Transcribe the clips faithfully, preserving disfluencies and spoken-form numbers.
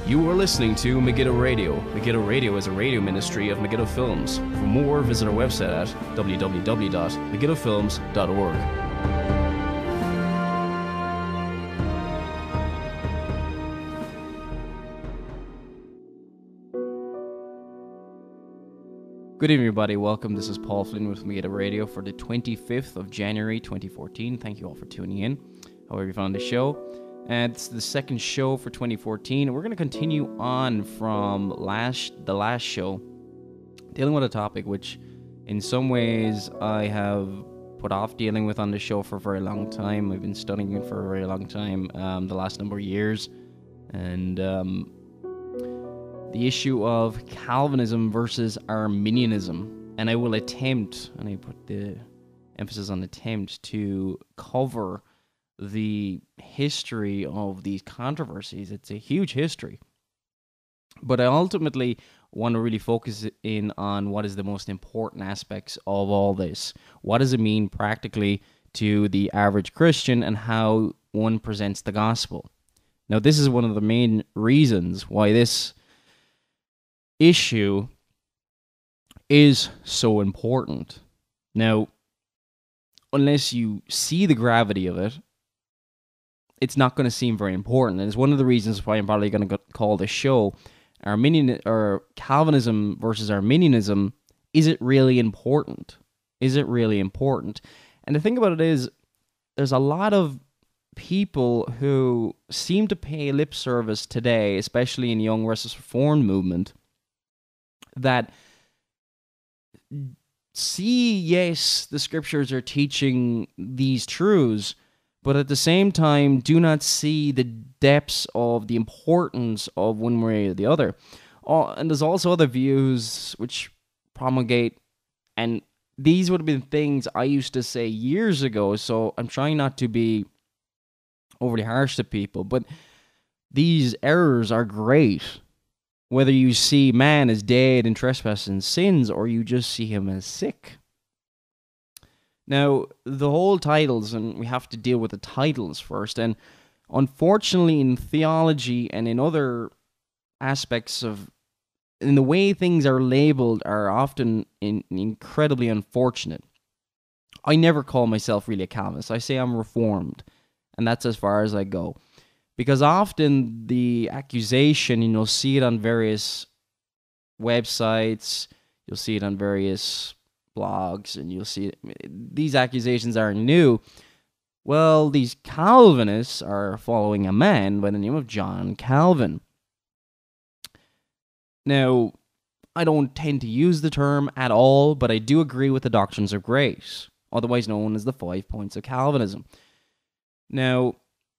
You are listening to Megiddo Radio. Megiddo Radio is a radio ministry of Megiddo Films. For more, visit our website at w w w dot megiddo films dot org. Good evening, everybody. Welcome. This is Paul Flynn with Megiddo Radio for the twenty-fifth of January, twenty fourteen. Thank you all for tuning in. However you found the show. And it's the second show for twenty fourteen. And we're going to continue on from last the last show, dealing with a topic which, in some ways, I have put off dealing with on the show for a very long time. I've been studying it for a very long time, um, the last number of years. And um, the issue of Calvinism versus Arminianism. And I will attempt, and I put the emphasis on attempt, to cover the history of these controversies. It's a huge history. But I ultimately want to really focus in on what is the most important aspects of all this. What does it mean practically to the average Christian and how one presents the gospel? Now, this is one of the main reasons why this issue is so important. Now, unless you see the gravity of it, it's not going to seem very important. And it's one of the reasons why I'm probably going to call this show Arminian or Calvinism versus Arminianism. Is it really important? Is it really important? And the thing about it is, there's a lot of people who seem to pay lip service today, especially in Young versus Reformed movement, that see, yes, the scriptures are teaching these truths, but at the same time, do not see the depths of the importance of one way or the other. Oh, and there's also other views which promulgate, and these would have been things I used to say years ago, so I'm trying not to be overly harsh to people, but these errors are great. Whether you see man as dead in trespasses and sins, or you just see him as sick. Now, the whole titles, and we have to deal with the titles first, and unfortunately in theology and in other aspects of, in the way things are labeled, are often in, incredibly unfortunate. I never call myself really a Calvinist. I say I'm Reformed, and that's as far as I go. Because often the accusation, and you'll see it on various websites, you'll see it on various blogs, and you'll see it, these accusations are new. Well, these Calvinists are following a man by the name of John Calvin. Now, I don't tend to use the term at all, but I do agree with the doctrines of grace, otherwise known as the five points of Calvinism. Now,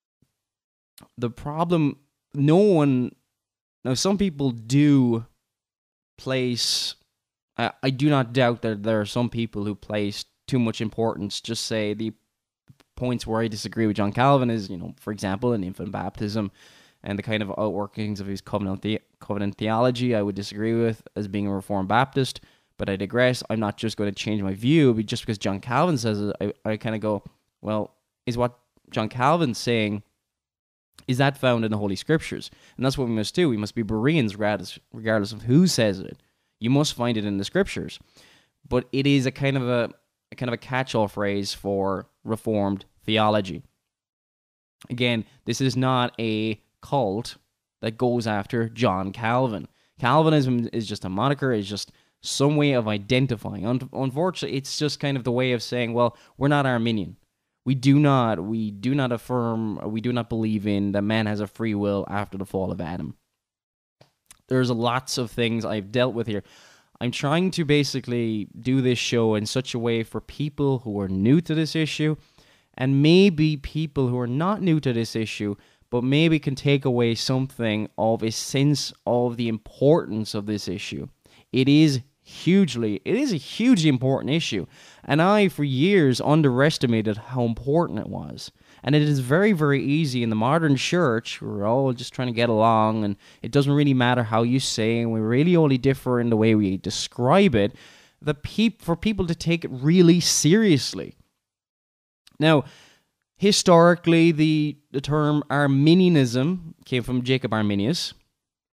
the problem, no one, now some people do place, I, I do not doubt that there are some people who place too much importance, just say the points where I disagree with John Calvin is, you know, for example, in infant baptism and the kind of outworkings of his covenant, the, covenant theology I would disagree with as being a Reformed Baptist, but I digress. I'm not just going to change my view, but just because John Calvin says it, I, I kind of go, well, is what John Calvin's saying, is that found in the Holy Scriptures? And that's what we must do. We must be Bereans regardless, regardless of who says it. You must find it in the Scriptures. But it is a kind of a, a kind of a catch-all phrase for Reformed theology. Again, this is not a cult that goes after John Calvin. Calvinism is just a moniker, is just some way of identifying. Un- unfortunately, it's just kind of the way of saying, well, we're not Arminian. We do not, we do not affirm, we do not believe in that man has a free will after the fall of Adam. There's lots of things I've dealt with here. I'm trying to basically do this show in such a way for people who are new to this issue, and maybe people who are not new to this issue, but maybe can take away something of a sense of the importance of this issue. It is hugely, it is a hugely important issue. And I, for years, underestimated how important it was. And it is very, very easy in the modern church. We're all just trying to get along, and it doesn't really matter how you say, and we really only differ in the way we describe it, the peop- for people to take it really seriously. Now, historically, the, the term Arminianism came from Jacob Arminius,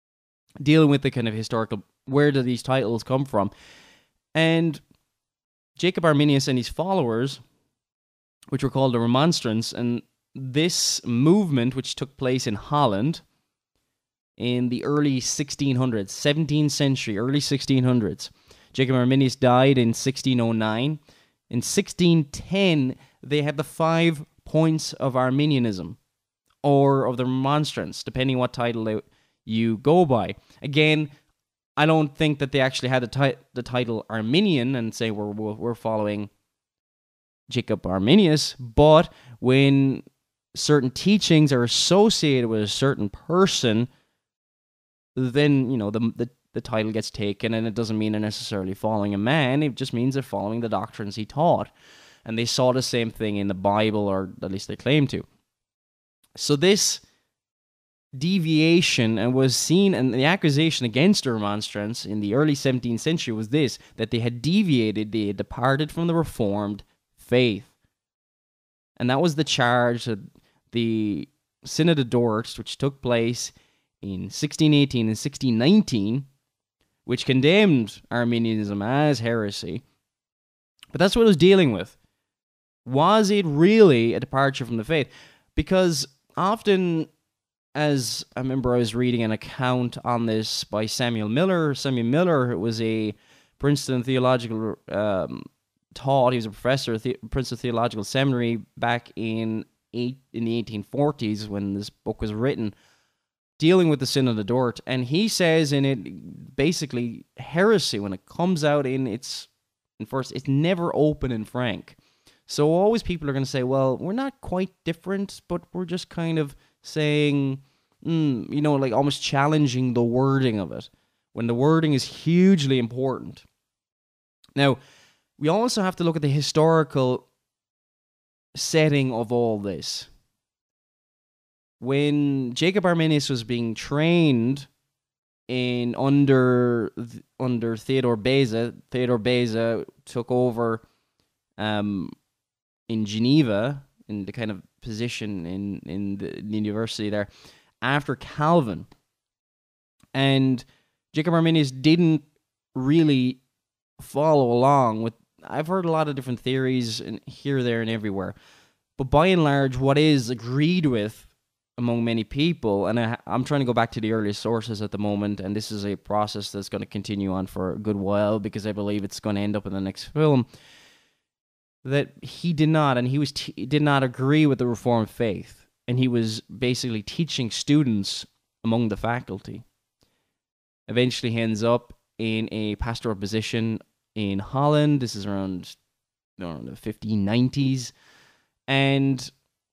dealing with the kind of historical, where do these titles come from? And Jacob Arminius and his followers, which were called the Remonstrants, and this movement, which took place in Holland in the early sixteen hundreds, seventeenth century, early sixteen hundreds. Jacob Arminius died in sixteen oh nine. In sixteen ten, they had the five points of Arminianism, or of the Remonstrance, depending what title you go by. Again, I don't think that they actually had the, ti- the title Arminian and say we're, we're following Jacob Arminius, but when certain teachings are associated with a certain person, then, you know, the, the the title gets taken, and it doesn't mean they're necessarily following a man. It just means they're following the doctrines he taught. And they saw the same thing in the Bible, or at least they claim to. So this deviation and was seen, and the accusation against the Remonstrants in the early seventeenth century was this, that they had deviated, they had departed from the Reformed faith. And that was the charge that the Synod of Dort, which took place in sixteen eighteen and sixteen nineteen, which condemned Arminianism as heresy. But that's what it was dealing with. Was it really a departure from the faith? Because often, as I remember I was reading an account on this by Samuel Miller. Samuel Miller was a Princeton theological um, taught. He was a professor at the Princeton Theological Seminary back in eight, in the eighteen forties when this book was written, dealing with the Synod of Dort. And he says in it, basically, heresy, when it comes out in its in first, it's never open and frank. So always people are going to say, well, we're not quite different, but we're just kind of saying, mm, you know, like almost challenging the wording of it, when the wording is hugely important. Now, we also have to look at the historical setting of all this. When Jacob Arminius was being trained in under under Theodore Beza, Theodore Beza took over um, in Geneva, in the kind of position in, in the, in the university there, after Calvin. And Jacob Arminius didn't really follow along with, I've heard a lot of different theories and here, there, and everywhere. But by and large, what is agreed with among many people, and I, I'm trying to go back to the earliest sources at the moment, and this is a process that's going to continue on for a good while because I believe it's going to end up in the next film, that he did not, and he was t- did not agree with the Reformed faith, and he was basically teaching students among the faculty. Eventually he ends up in a pastoral position in Holland. This is around, around the fifteen nineties, and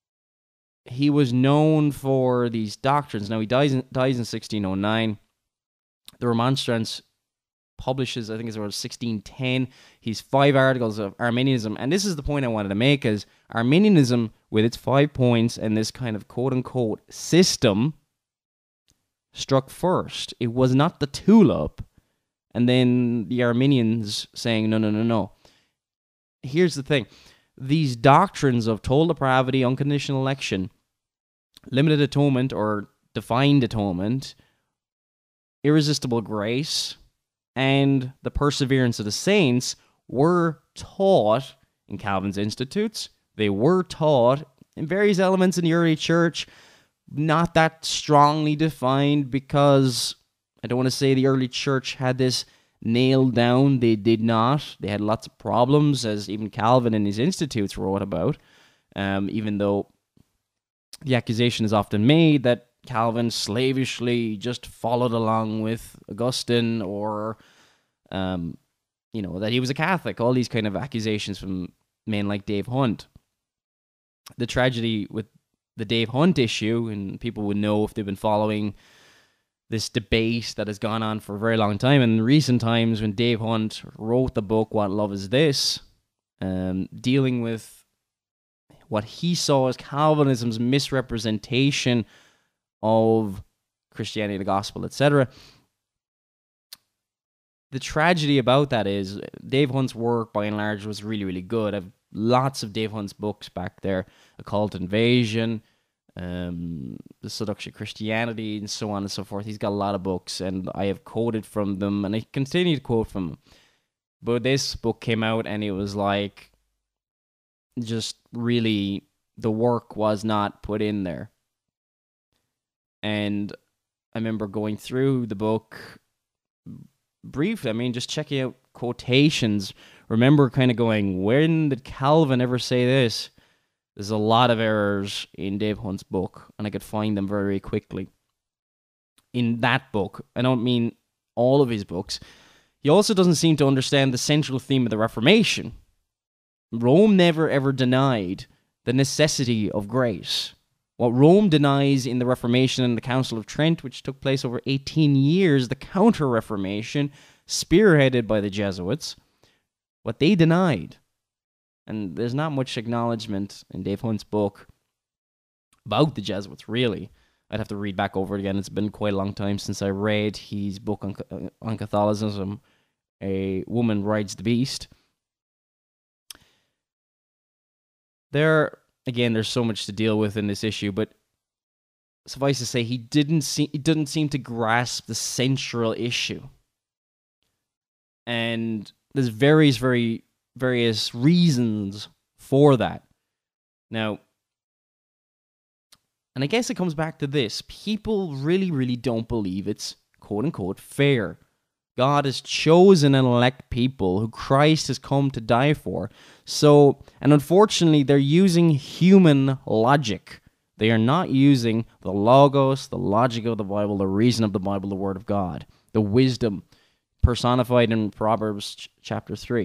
he was known for these doctrines. Now, he dies in, dies in sixteen oh nine. The Remonstrance publishes, I think it's around sixteen ten, he's five articles of Arminianism. And this is the point I wanted to make, is Arminianism, with its five points and this kind of quote-unquote system, struck first. It was not the tulip, and then the Arminians saying, no, no, no, no. Here's the thing. These doctrines of total depravity, unconditional election, limited atonement or defined atonement, irresistible grace, and the perseverance of the saints were taught in Calvin's Institutes. They were taught in various elements in the early church, not that strongly defined, because I don't want to say the early church had this nailed down. They did not. They had lots of problems, as even Calvin in his Institutes wrote about, um, even though the accusation is often made that Calvin slavishly just followed along with Augustine, or, um, you know, that he was a Catholic. All these kind of accusations from men like Dave Hunt. The tragedy with the Dave Hunt issue, and people would know if they've been following this debate that has gone on for a very long time. In recent times, when Dave Hunt wrote the book, What Love Is This?, um, dealing with what he saw as Calvinism's misrepresentation of Christianity, the gospel, et cetera. The tragedy about that is Dave Hunt's work, by and large, was really, really good. I've lots of Dave Hunt's books back there. Occult Invasion, um, The Seduction of Christianity, and so on and so forth. He's got a lot of books, and I have quoted from them, and I continue to quote from them. But this book came out, and it was like, just really, the work was not put in there. And I remember going through the book briefly, I mean, just checking out quotations. Remember kind of going, when did Calvin ever say this? There's a lot of errors in Dave Hunt's book, and I could find them very quickly. In that book, I don't mean all of his books. He also doesn't seem to understand the central theme of the Reformation. Rome never ever denied the necessity of grace. What Rome denies in the Reformation and the Council of Trent, which took place over eighteen years, the Counter-Reformation, spearheaded by the Jesuits, what they denied. And there's not much acknowledgement in Dave Hunt's book about the Jesuits, really. I'd have to read back over it again. It's been quite a long time since I read his book on, on Catholicism, A Woman Rides the Beast. There, again, there's so much to deal with in this issue, but suffice to say, he didn't see, he didn't seem to grasp the central issue. And there's various, very, various reasons for that. Now, and I guess it comes back to this. People really, really don't believe it's quote-unquote fair. God has chosen and elect people who Christ has come to die for. So, and unfortunately, they're using human logic. They are not using the logos, the logic of the Bible, the reason of the Bible, the Word of God, the wisdom personified in Proverbs ch- chapter three.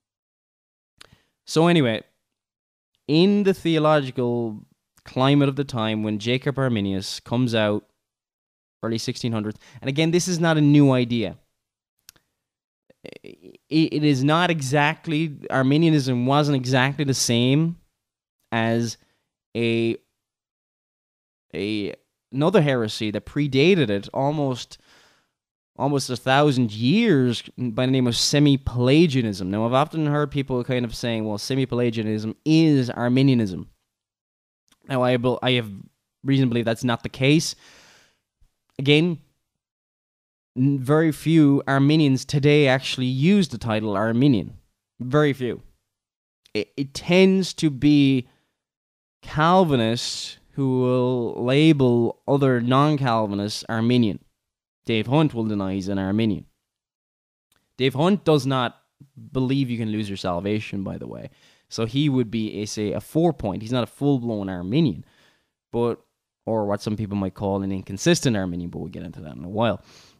So anyway, in the theological climate of the time, when Jacob Arminius comes out, early sixteen hundreds, and again, this is not a new idea. It is not exactly, Arminianism wasn't exactly the same as a, a another heresy that predated it almost almost a thousand years by the name of semi-Pelagianism. Now, I've often heard people kind of saying, well, semi-Pelagianism is Arminianism. Now, I, I have reason to believe that's not the case. Again, very few Arminians today actually use the title Arminian. Very few. It, it tends to be Calvinists who will label other non-Calvinists Arminian. Dave Hunt will deny he's an Arminian. Dave Hunt does not believe you can lose your salvation, by the way. So he would be, a, say, a four-point. He's not a full-blown Arminian, but or what some people might call an inconsistent Arminian, but we'll get into that in a while.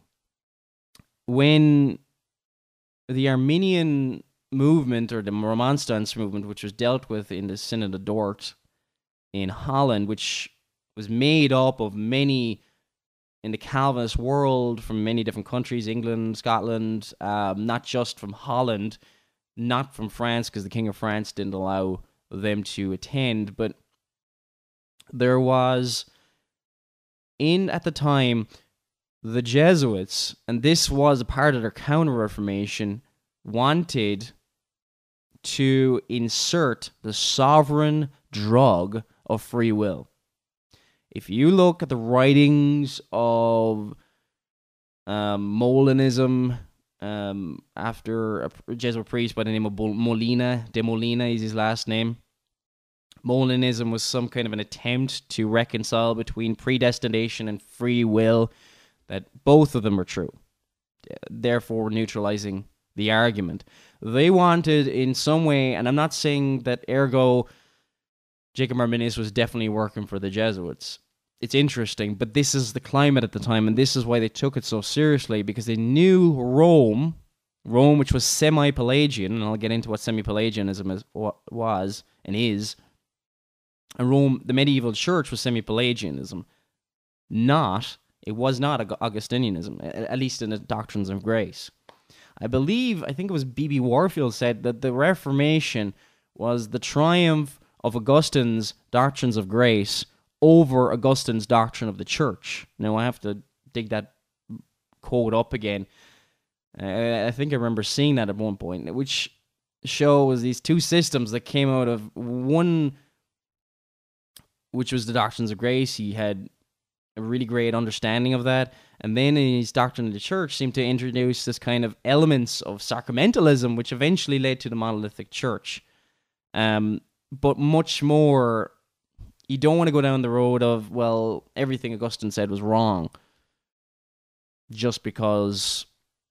When the Arminian movement, or the Remonstrance movement, which was dealt with in the Synod of Dort in Holland, which was made up of many in the Calvinist world from many different countries, England, Scotland, um, not just from Holland, not from France, because the King of France didn't allow them to attend, but there was, in at the time, the Jesuits, and this was a part of their Counter-Reformation, wanted to insert the sovereign drug of free will. If you look at the writings of um, Molinism, um, after a Jesuit priest by the name of Molina, de Molina is his last name, Molinism was some kind of an attempt to reconcile between predestination and free will, that both of them are true, therefore neutralizing the argument. They wanted in some way, and I'm not saying that ergo Jacob Arminius was definitely working for the Jesuits. It's interesting, but this is the climate at the time, and this is why they took it so seriously, because they knew Rome, Rome which was semi-Pelagian, and I'll get into what semi-Pelagianism is, was and is, and Rome, the medieval church, was semi-Pelagianism. Not, it was not Augustinianism, at least in the doctrines of grace. I believe, I think it was B B Warfield said that the Reformation was the triumph of Augustine's doctrines of grace over Augustine's doctrine of the church. Now, I have to dig that quote up again. Uh, I think I remember seeing that at one point, which shows these two systems that came out of one, which was the doctrines of grace. He had a really great understanding of that. And then in his Doctrine of the Church seemed to introduce this kind of elements of sacramentalism, which eventually led to the monolithic church. Um, but much more, you don't want to go down the road of, well, everything Augustine said was wrong, just because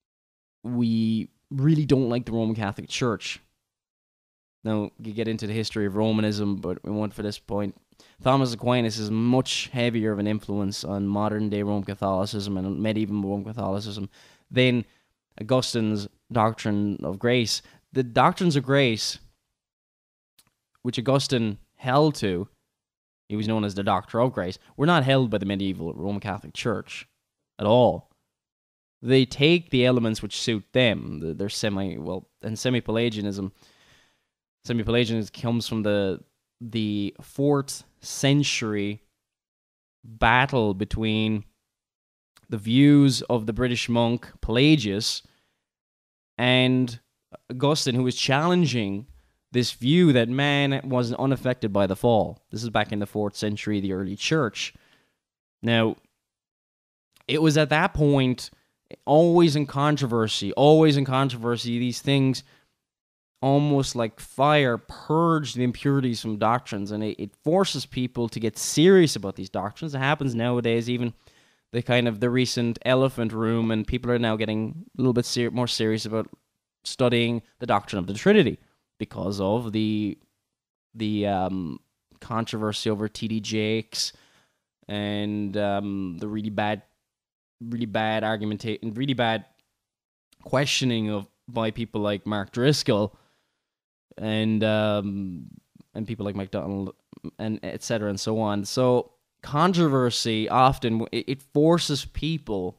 we really don't like the Roman Catholic Church. Now, you get into the history of Romanism, but we won't for this point. Thomas Aquinas is much heavier of an influence on modern-day Roman Catholicism and medieval Roman Catholicism than Augustine's doctrine of grace. The doctrines of grace, which Augustine held to, he was known as the Doctor of Grace, were not held by the medieval Roman Catholic Church at all. They take the elements which suit them. They're semi, well, and semi-Pelagianism. Semi-Pelagianism comes from the the fourth century battle between the views of the British monk Pelagius and Augustine, who was challenging this view that man was unaffected by the fall. This is back in the fourth century, the early church. Now, it was at that point always in controversy, always in controversy, these things almost like fire purge the impurities from doctrines, and it, it forces people to get serious about these doctrines. It happens nowadays, even the kind of the recent elephant room, and people are now getting a little bit ser- more serious about studying the doctrine of the Trinity because of the the um, controversy over T D Jakes and um, the really bad, really bad argumentation, really bad questioning of by people like Mark Driscoll and um, and people like MacDonald and et cetera and so on. So controversy often it, it forces people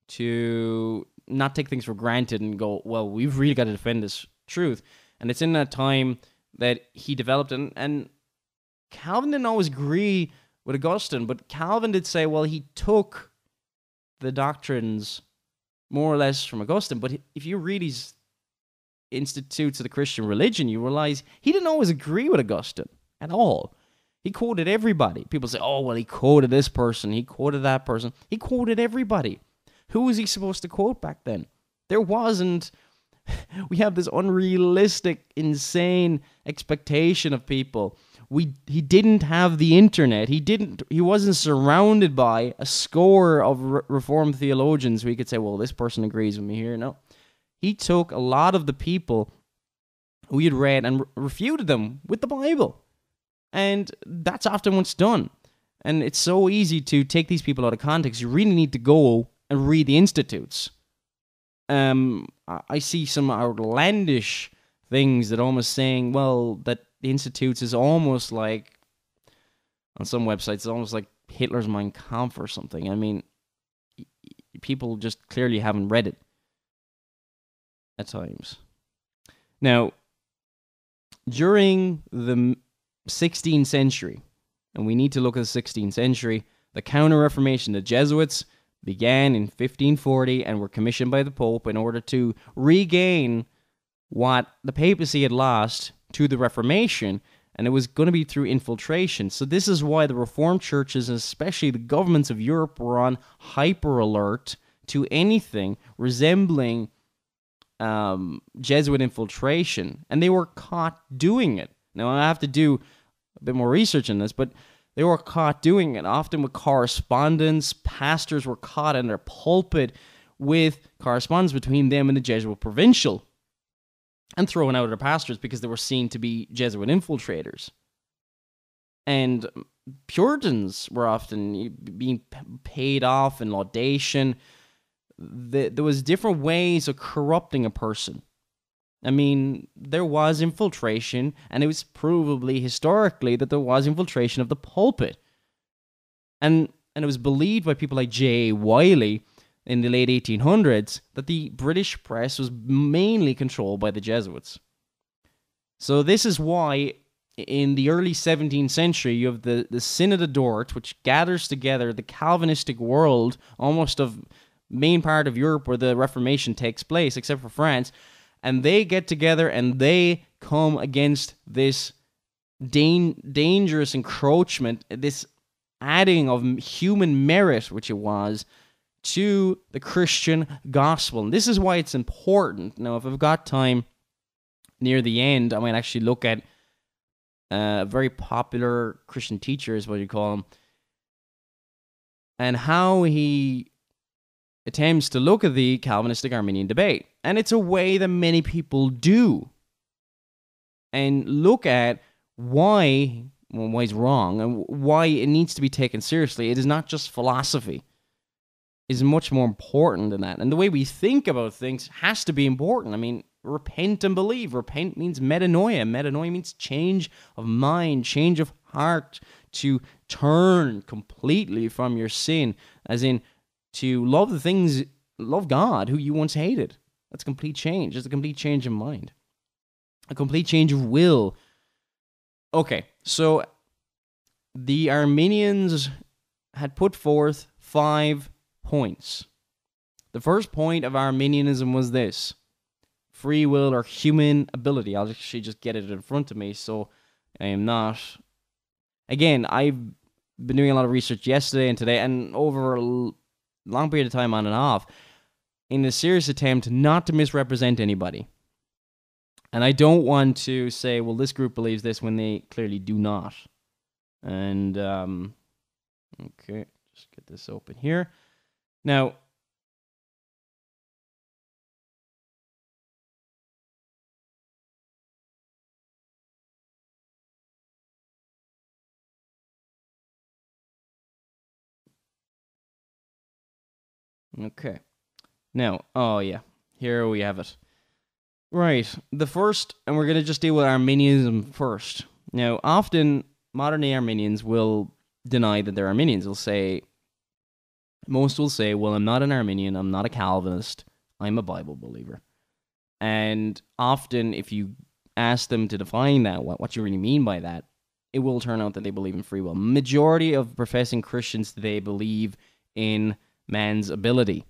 to not take things for granted and go, well, we've really got to defend this truth. And it's in that time that he developed, and, and Calvin didn't always agree with Augustine, but Calvin did say, well, he took the doctrines more or less from Augustine, but if you read his Institutes of the Christian Religion, you realize he didn't always agree with Augustine at all. He quoted everybody. People say, oh, well, he quoted this person, he quoted that person. He quoted everybody. Who was he supposed to quote back then? There wasn't. We have this unrealistic, insane expectation of people. We he didn't have the internet. He didn't. He wasn't surrounded by a score of re- Reformed theologians. We could say, well, this person agrees with me here. No, he took a lot of the people who he had read and re- refuted them with the Bible, and that's often what's done. And it's so easy to take these people out of context. You really need to go and read the Institutes. Um, I see some outlandish things that almost saying, well, that the Institutes is almost like, on some websites, it's almost like Hitler's Mein Kampf or something. I mean, people just clearly haven't read it at times. Now, during the sixteenth century, and we need to look at the sixteenth century, the Counter-Reformation, the Jesuits, began in fifteen forty and were commissioned by the Pope in order to regain what the papacy had lost to the Reformation, and it was going to be through infiltration. So this is why the Reformed churches, and especially the governments of Europe, were on hyper alert to anything resembling um, Jesuit infiltration, and they were caught doing it. Now, I have to do a bit more research on this, but they were caught doing it, often with correspondence. Pastors were caught in their pulpit with correspondence between them and the Jesuit provincial, and thrown out of their pastors because they were seen to be Jesuit infiltrators. And Puritans were often being paid off in laudation. There was different ways of corrupting a person. I mean, there was infiltration, and it was provably historically that there was infiltration of the pulpit. And and it was believed by people like J A Wiley in the late eighteen hundreds that the British press was mainly controlled by the Jesuits. So this is why in the early seventeenth century you have the, the Synod of Dort, which gathers together the Calvinistic world, almost of main part of Europe where the Reformation takes place, except for France. And they get together and they come against this dan- dangerous encroachment, this adding of human merit, which it was, to the Christian gospel. And this is why it's important. Now, if I've got time near the end, I might actually look at a very popular Christian teacher, is what you call him, and how he attempts to look at the Calvinistic Arminian debate. And it's a way that many people do. And look at why, well, why it's wrong and why it needs to be taken seriously. It is not just philosophy. It is much more important than that. And the way we think about things has to be important. I mean, repent and believe. Repent means metanoia. Metanoia means change of mind, change of heart, to turn completely from your sin, as in to love the things, love God, who you once hated. That's a complete change. It's a complete change of mind. A complete change of will. Okay, so the Arminians had put forth five points. The first point of Arminianism was this: free will or human ability. I'll actually just get it in front of me, so I am not... Again, I've been doing a lot of research yesterday and today, and over a long period of time on and off, in a serious attempt not to misrepresent anybody. And I don't want to say, well, this group believes this when they clearly do not. And, um, okay, just get this open here. Now, okay. Now, oh yeah, here we have it. Right, the first, and we're going to just deal with Arminianism first. Now, often modern-day Arminians will deny that they're Arminians. They'll say, most will say, well, I'm not an Arminian, I'm not a Calvinist, I'm a Bible believer. And often, if you ask them to define that, what, what you really mean by that, it will turn out that they believe in free will. Majority of professing Christians today believe in man's ability.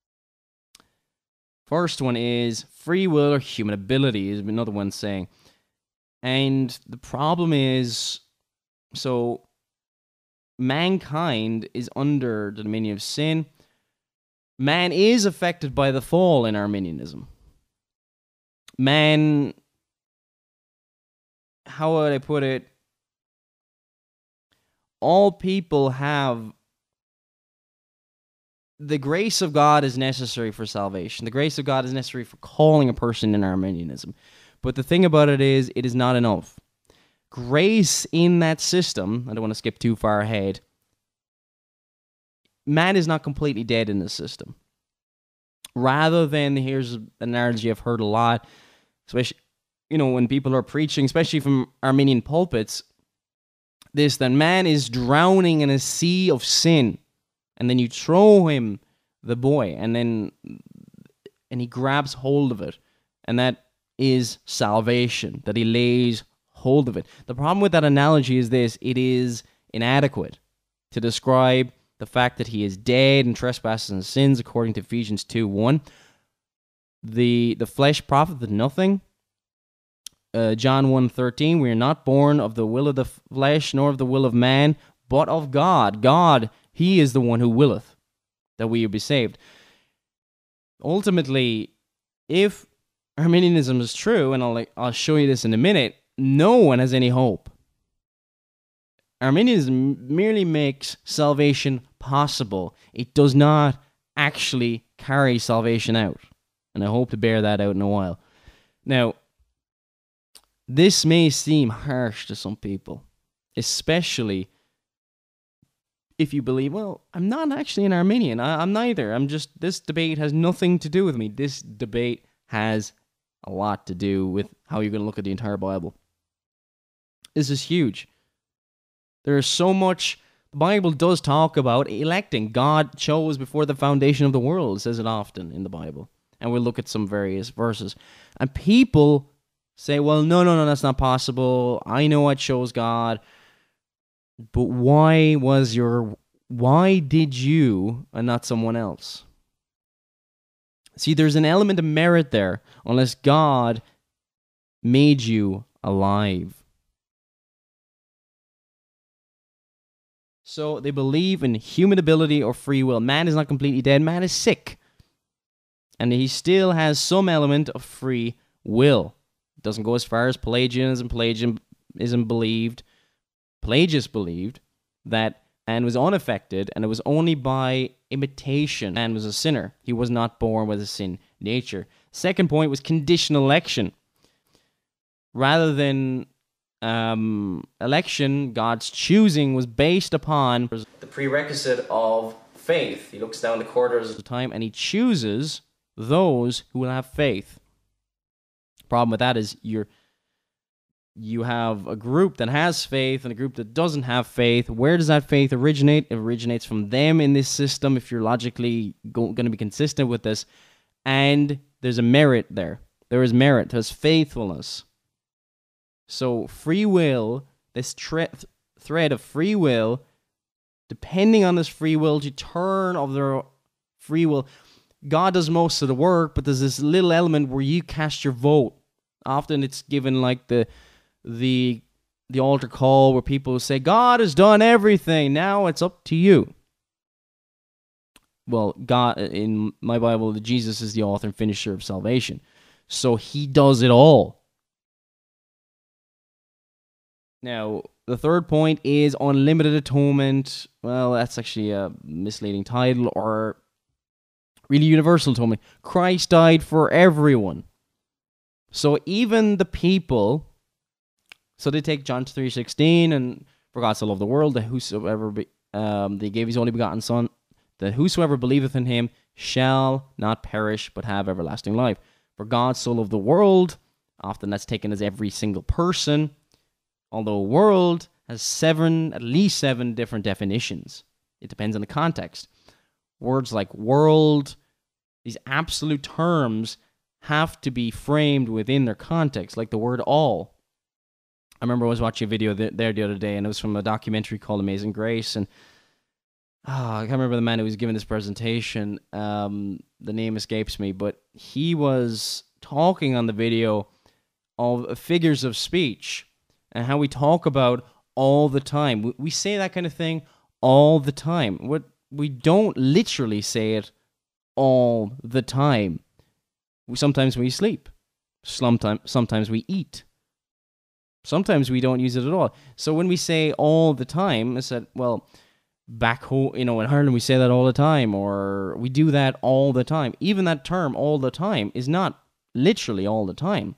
First one is free will or human ability, is another one saying. And the problem is, so mankind is under the dominion of sin. Man is affected by the fall in Arminianism. Man, how would I put it? All people have... The grace of God is necessary for salvation. The grace of God is necessary for calling a person in Arminianism. But the thing about it is, it is not enough. Grace in that system, I don't want to skip too far ahead, man is not completely dead in the system. Rather than, here's an analogy I've heard a lot, especially, you know, when people are preaching, especially from Arminian pulpits, this, that man is drowning in a sea of sin. And then you throw him the buoy, and then and he grabs hold of it. And that is salvation, that he lays hold of it. The problem with that analogy is this: it is inadequate to describe the fact that he is dead in trespasses and sins, according to Ephesians two one. The, the flesh profiteth nothing. Uh, John one thirteen, we are not born of the will of the flesh, nor of the will of man, but of God. God, He is the one who willeth that we be saved. Ultimately, if Arminianism is true, and I'll, I'll show you this in a minute, no one has any hope. Arminianism merely makes salvation possible. It does not actually carry salvation out. And I hope to bear that out in a while. Now, this may seem harsh to some people, especially if you believe, well, I'm not actually an Arminian. I, I'm neither. I'm just, this debate has nothing to do with me. This debate has a lot to do with how you're going to look at the entire Bible. This is huge. There is so much. The Bible does talk about electing. God chose before the foundation of the world, it says it often in the Bible. And we'll look at some various verses. And people say, well, no, no, no, that's not possible. I know I chose God. But why was your, why did you and not someone else? See, there's an element of merit there, unless God made you alive. So they believe in human ability or free will. Man is not completely dead. Man is sick. And he still has some element of free will. It doesn't go as far as Pelagianism. Pelagianism believed, Pelagius believed, that man was unaffected, and it was only by imitation man was a sinner. He was not born with a sin nature. Second point was conditional election. Rather than um, election, God's choosing was based upon the prerequisite of faith. He looks down the corridors of time and he chooses those who will have faith. Problem with that is you're you have a group that has faith and a group that doesn't have faith. Where does that faith originate? It originates from them in this system, if you're logically going to be consistent with this. And there's a merit there. There is merit. There's faithfulness. So free will, this tre- thread of free will, depending on this free will, to turn of their free will, God does most of the work, but there's this little element where you cast your vote. Often it's given like the the the altar call where people say, God has done everything, now it's up to you. Well, God, in my Bible, Jesus is the author and finisher of salvation. So he does it all. Now, the third point is unlimited atonement. Well, that's actually a misleading title, or really universal atonement. Christ died for everyone. So even the people, so they take John three sixteen, and for God so loved the world, that whosoever, be, um, they gave his only begotten Son, that whosoever believeth in him shall not perish, but have everlasting life. For God so loved the world, often that's taken as every single person, although world has seven, at least seven different definitions. It depends on the context. Words like world, these absolute terms have to be framed within their context, like the word all. I remember I was watching a video th- there the other day, and it was from a documentary called Amazing Grace, and oh, I can't remember the man who was giving this presentation. Um, the name escapes me, but he was talking on the video of figures of speech and how we talk about all the time. We, we say that kind of thing all the time. What we don't literally say it all the time. We, sometimes we sleep. Sometimes, sometimes we eat. Sometimes we don't use it at all. So when we say all the time, I said, well, back home, you know, in Ireland we say that all the time, or we do that all the time. Even that term, all the time, is not literally all the time.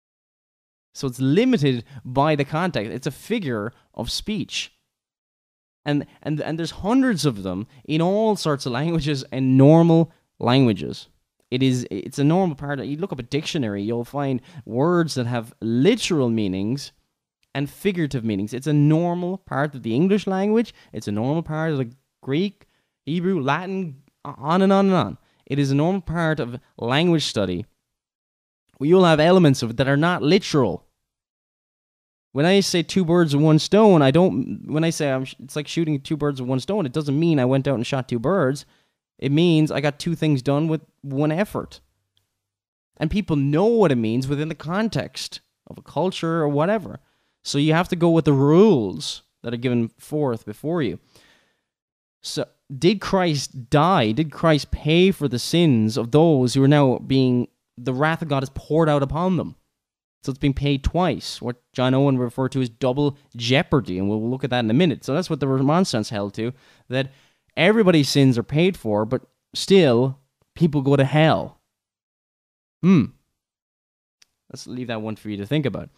So it's limited by the context. It's a figure of speech. And and and there's hundreds of them in all sorts of languages and normal languages. It is it's a normal part of, you look up a dictionary, you'll find words that have literal meanings and figurative meanings. It's a normal part of the English language. It's a normal part of the Greek, Hebrew, Latin, on and on and on. It is a normal part of language study where you'll have elements of it that are not literal. When I say two birds with one stone, I don't, when I say I'm, it's like shooting two birds with one stone, it doesn't mean I went out and shot two birds. It means I got two things done with one effort. And people know what it means within the context of a culture or whatever. So you have to go with the rules that are given forth before you. So did Christ die? Did Christ pay for the sins of those who are now being, the wrath of God is poured out upon them? So it's being paid twice, what John Owen referred to as double jeopardy, and we'll look at that in a minute. So that's what the remonstrance held to, that everybody's sins are paid for, but still, people go to hell. Hmm. Let's leave that one for you to think about.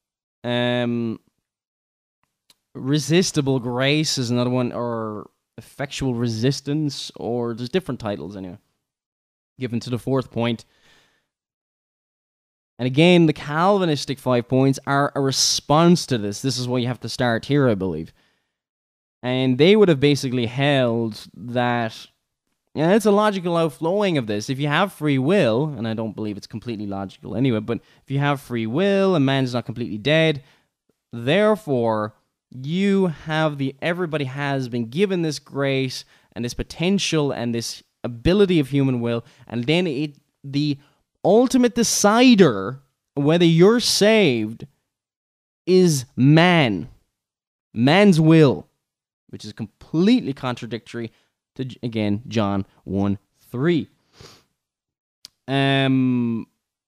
Um, resistible grace is another one, or effectual resistance, or there's different titles anyway, given to the fourth point. And again, the Calvinistic five points are a response to this. This is why you have to start here, I believe. And they would have basically held that, yeah, it's a logical outflowing of this. If you have free will, and I don't believe it's completely logical anyway, but if you have free will and man's not completely dead, therefore, you have the, everybody has been given this grace and this potential and this ability of human will, and then it, the ultimate decider whether you're saved is man. Man's will. which is completely contradictory to, again, John one three. Um,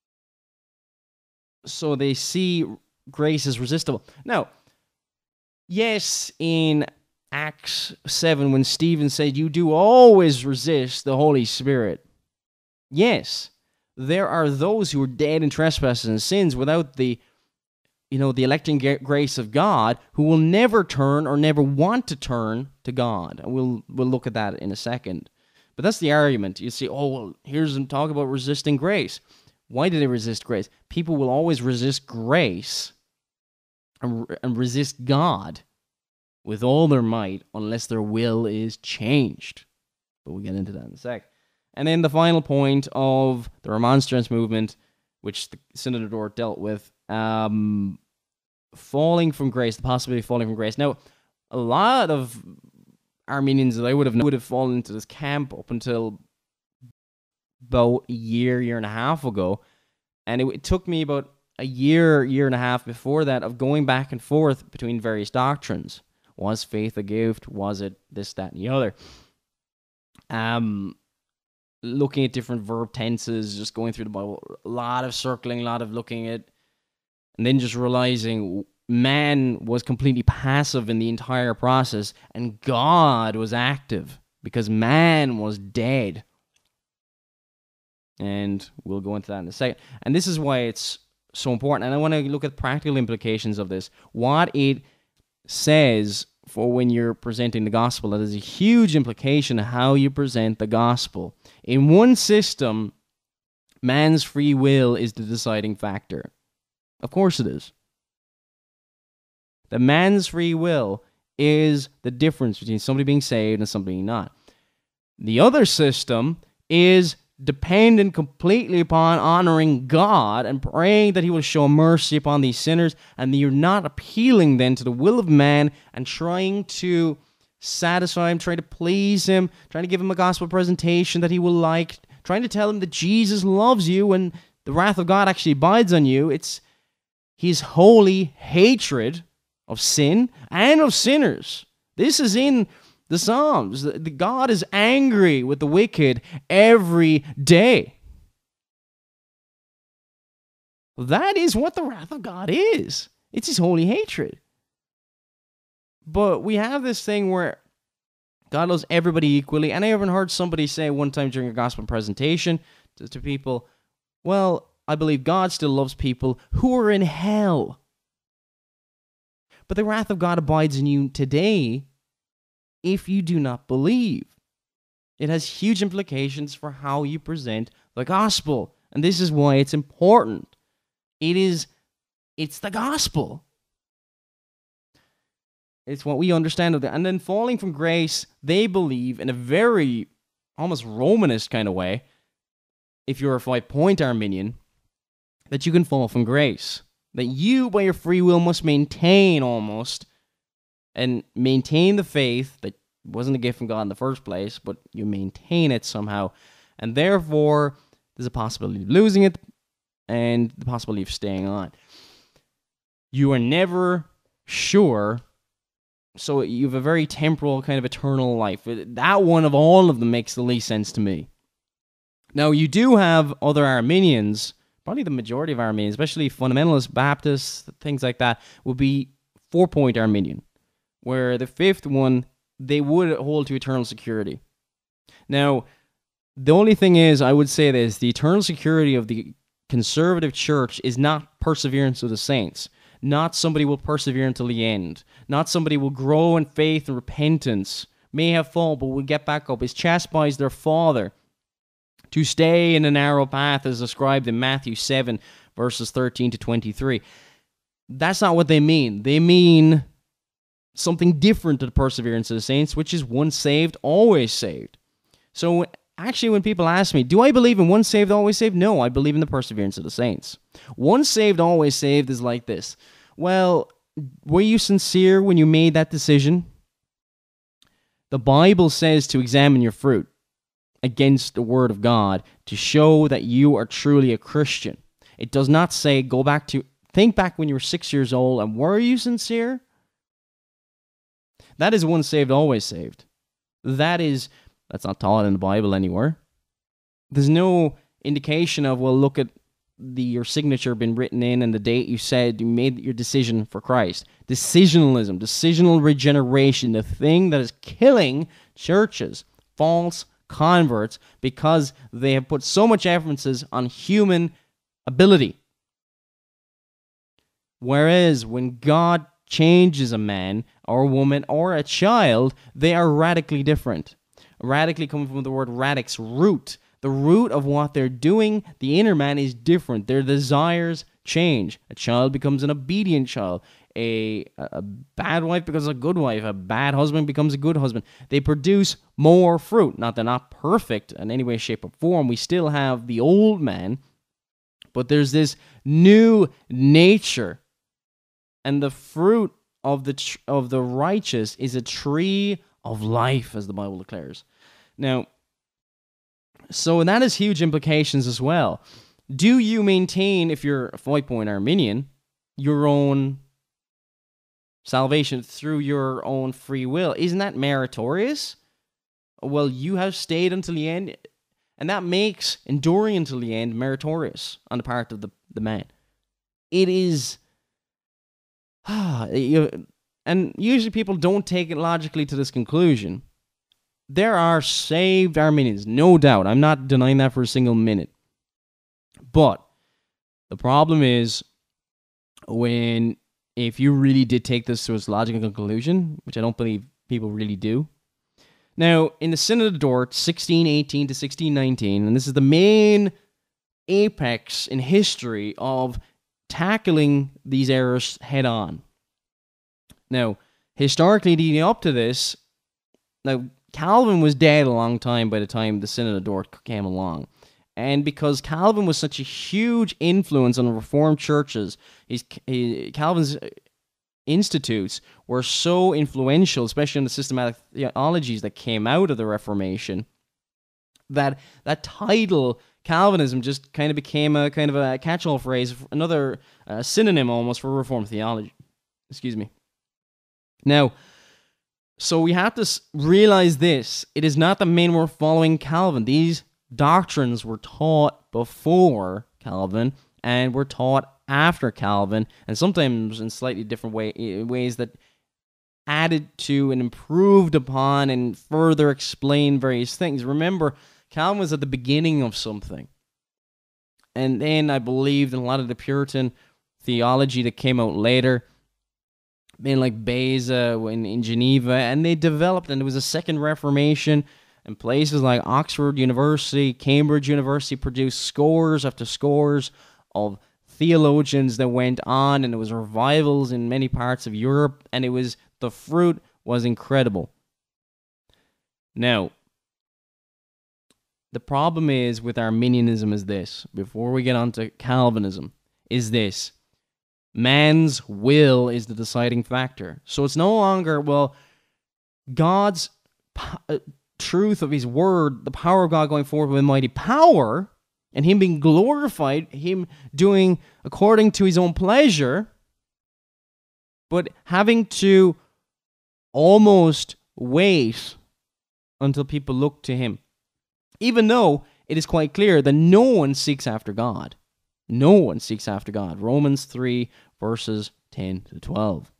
so they see grace as resistible. Now, yes, in Acts seven, when Stephen said, you do always resist the Holy Spirit. Yes, there are those who are dead in trespasses and sins without the, you know, the electing grace of God, who will never turn or never want to turn to God. And we'll we'll look at that in a second. But that's the argument. You see, oh, well, here's them talk about resisting grace. Why do they resist grace? People will always resist grace and, and resist God with all their might unless their will is changed. But we'll get into that in a sec. And then the final point of the Remonstrance movement, which the Synod of Dort dealt with, um, falling from grace, the possibility of falling from grace. Now, a lot of Arminians that I would have known would have fallen into this camp up until about a year, year and a half ago. And it, it took me about a year, year and a half before that of going back and forth between various doctrines. Was faith a gift? Was it this, that, and the other? Um, looking at different verb tenses, just going through the Bible, a lot of circling, a lot of looking at, and then just realizing man was completely passive in the entire process, and God was active because man was dead. And we'll go into that in a second. And this is why it's so important. And I want to look at practical implications of this. What it says for when you're presenting the gospel. That is a huge implication of how you present the gospel. In one system, man's free will is the deciding factor. Of course it is. The man's free will is the difference between somebody being saved and somebody being not. The other system is dependent completely upon honoring God and praying that he will show mercy upon these sinners, and you're not appealing then to the will of man and trying to satisfy him, trying to please him, trying to give him a gospel presentation that he will like, trying to tell him that Jesus loves you and the wrath of God actually abides on you. It's his holy hatred of sin and of sinners. This is in the Psalms. The, the God is angry with the wicked every day. That is what the wrath of God is. It's his holy hatred. But we have this thing where God loves everybody equally. And I even heard somebody say one time during a gospel presentation to, to people, well, I believe God still loves people who are in hell. But the wrath of God abides in you today if you do not believe. It has huge implications for how you present the gospel. And this is why it's important. It is, it's the gospel. It's what we understand of it. And then falling from grace, they believe in a very almost Romanist kind of way, if you're a five-point Arminian, that you can fall from grace. That you, by your free will, must maintain almost, and maintain the faith that wasn't a gift from God in the first place, but you maintain it somehow. And therefore, there's a possibility of losing it, and the possibility of staying on. You are never sure, so you have a very temporal kind of eternal life. That one of all of them makes the least sense to me. Now, you do have other Arminians, probably the majority of Arminians, especially fundamentalists, Baptists, things like that, will be four-point Arminian, where the fifth one, they would hold to eternal security. Now, the only thing is, I would say this, the eternal security of the conservative church is not perseverance of the saints. Not somebody will persevere until the end. Not somebody will grow in faith and repentance, may have fallen, but will get back up, is chastised their father to stay in a narrow path as described in Matthew seven, verses thirteen to twenty-three. That's not what they mean. They mean something different to the perseverance of the saints, which is once saved, always saved. So actually, when people ask me, do I believe in once saved, always saved? No, I believe in the perseverance of the saints. Once saved, always saved is like this. Well, were you sincere when you made that decision? The Bible says to examine your fruit against the word of God to show that you are truly a Christian. It does not say, go back to, think back when you were six years old and were you sincere? That is once saved, always saved. That is, that's not taught in the Bible anywhere. There's no indication of, well, look at the your signature been written in and the date you said you made your decision for Christ. Decisionalism, decisional regeneration, the thing that is killing churches, false converts, because they have put so much emphasis on human ability. Whereas when God changes a man or a woman or a child, they are radically different. Radically coming from the word radix, root. The root of what they're doing, the inner man, is different. Their desires change. A child becomes an obedient child. A, a bad wife becomes a good wife. A bad husband becomes a good husband. They produce more fruit. Not they're not perfect in any way, shape, or form. We still have the old man, but there's this new nature. And the fruit of the tr- of the righteous is a tree of life, as the Bible declares. Now, so that has huge implications as well. Do you maintain, if you're a five-point Arminian, your own salvation through your own free will? Isn't that meritorious? Well, you have stayed until the end, and that makes enduring until the end meritorious on the part of the, the man. It is... Ah, and usually people don't take it logically to this conclusion. There are saved Arminians, no doubt. I'm not denying that for a single minute. But the problem is, when, if you really did take this to its logical conclusion, which I don't believe people really do. Now, in the Synod of Dort, sixteen eighteen to sixteen nineteen, and this is the main apex in history of tackling these errors head on. Now, historically leading up to this, now Calvin was dead a long time by the time the Synod of Dort came along. And because Calvin was such a huge influence on the Reformed churches, his, his, Calvin's institutes were so influential, especially in the systematic theologies that came out of the Reformation, that that title, Calvinism, just kind of became a kind of a catch-all phrase, another uh, synonym almost for Reformed theology. Excuse me. Now, so we have to realize this. It is not that men were following Calvin. These doctrines were taught before Calvin and were taught after Calvin, and sometimes in slightly different way, ways that added to and improved upon and further explained various things. Remember, Calvin was at the beginning of something. And then I believed in a lot of the Puritan theology that came out later, men like Beza in, in Geneva, and they developed, and there was a second Reformation, and places like Oxford University, Cambridge University produced scores after scores of theologians that went on, and there was revivals in many parts of Europe, and it was, the fruit was incredible. Now, the problem is with Arminianism is this, before we get on to Calvinism, is this: man's will is the deciding factor. So it's no longer, well, God's uh, truth of his word, the power of God going forward with mighty power, and him being glorified, him doing according to his own pleasure, but having to almost wait until people look to him. Even though it is quite clear that no one seeks after God. No one seeks after God. Romans three, verses ten to twelve.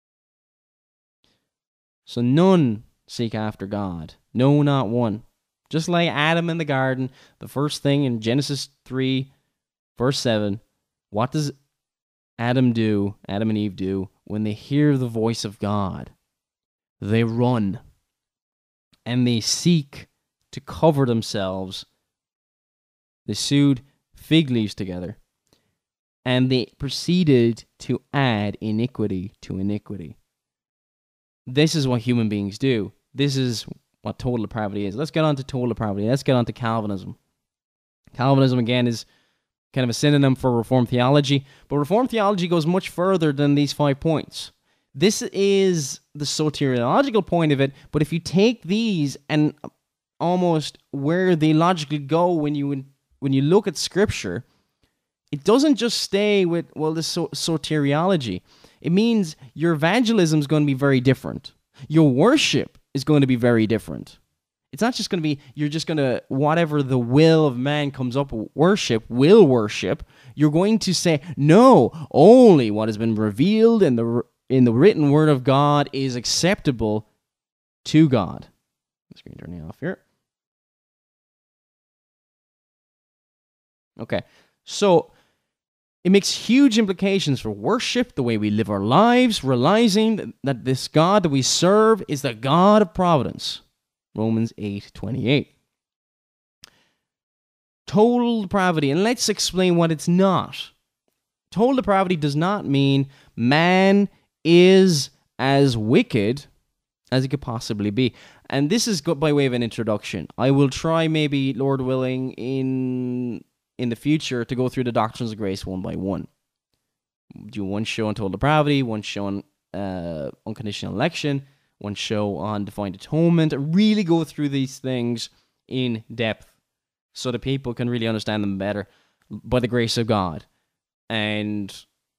So none seek after God. No, not one. Just like Adam in the garden, the first thing in Genesis three, verse seven, what does Adam do, Adam and Eve do, when they hear the voice of God? They run. And they seek to cover themselves. They sewed fig leaves together. And they proceeded to add iniquity to iniquity. This is what human beings do. This is what total depravity is. Let's get on to total depravity. Let's get on to Calvinism. Calvinism, again, is kind of a synonym for Reformed theology, but Reformed theology goes much further than these five points. This is the soteriological point of it, but if you take these and almost where they logically go when you when you look at Scripture, it doesn't just stay with, well, the so- soteriology. It means your evangelism is going to be very different. Your worship is going to be very different. It's not just going to be, you're just going to, whatever the will of man comes up with worship, will worship. You're going to say, no, only what has been revealed in the in the written word of God is acceptable to God. Screen turning off here. Okay, so it makes huge implications for worship, the way we live our lives, realizing that this God that we serve is the God of providence. Romans eight twenty-eight. Total depravity, and let's explain what it's not. Total depravity does not mean man is as wicked as he could possibly be. And this is by way of an introduction. I will try, maybe, Lord willing, in in the future to go through the doctrines of grace one by one. Do one show on total depravity, one show on uh, unconditional election, one show on divine atonement. Really go through these things in depth so that people can really understand them better by the grace of God. And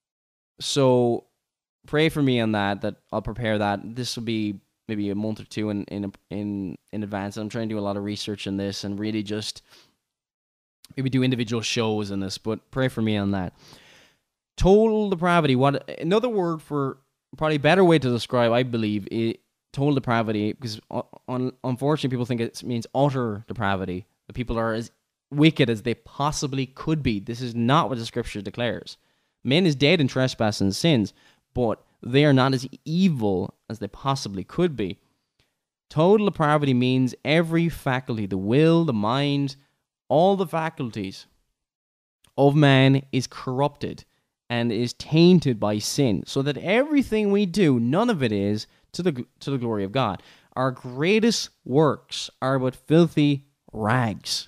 so pray for me on that, that I'll prepare that. This will be maybe a month or two in in in, in advance. I'm trying to do a lot of research in this and really just maybe do individual shows in this, but pray for me on that. Total depravity. What another word for, probably a better way to describe, I believe, is total depravity, because un, unfortunately people think it means utter depravity. The people are as wicked as they possibly could be. This is not what the scripture declares. Man is dead in trespass and sins, but they are not as evil as they possibly could be. Total depravity means every faculty, the will, the mind, all the faculties of man is corrupted and is tainted by sin, so that everything we do, none of it is to the to the glory of God. Our greatest works are but filthy rags,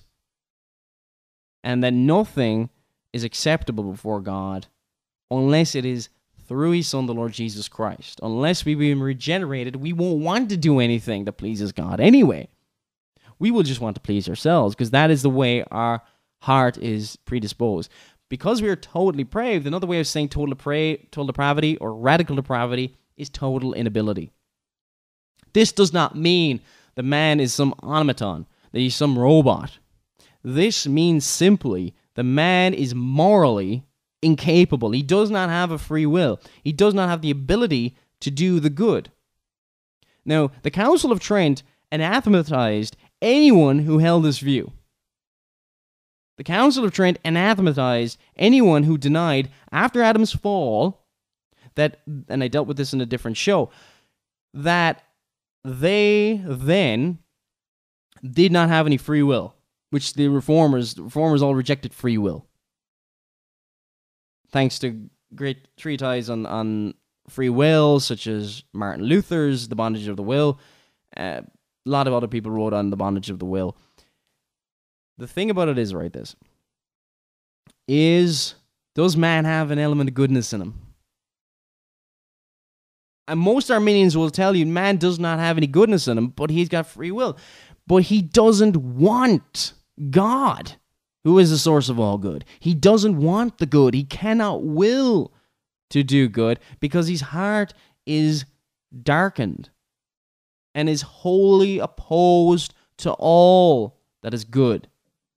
and that nothing is acceptable before God unless it is through His Son, the Lord Jesus Christ. Unless we've been regenerated, we won't want to do anything that pleases God anyway. We will just want to please ourselves, because that is the way our heart is predisposed. Because we are totally depraved, another way of saying total, depra- total depravity or radical depravity is total inability. This does not mean the man is some automaton, that he's some robot. This means simply the man is morally incapable. He does not have a free will. He does not have the ability to do the good. Now, the Council of Trent anathematized anyone who held this view. The Council of Trent anathematized anyone who denied, after Adam's fall, that, and I dealt with this in a different show, that they then did not have any free will, which the reformers, the reformers all rejected free will. Thanks to great treatises on, on free will, such as Martin Luther's The Bondage of the Will. Uh, a lot of other people wrote on The Bondage of the Will. The thing about it is, right, this, is does man have an element of goodness in him? And most Arminians will tell you man does not have any goodness in him, but he's got free will. But he doesn't want God, who is the source of all good. He doesn't want the good. He cannot will to do good because his heart is darkened and is wholly opposed to all that is good.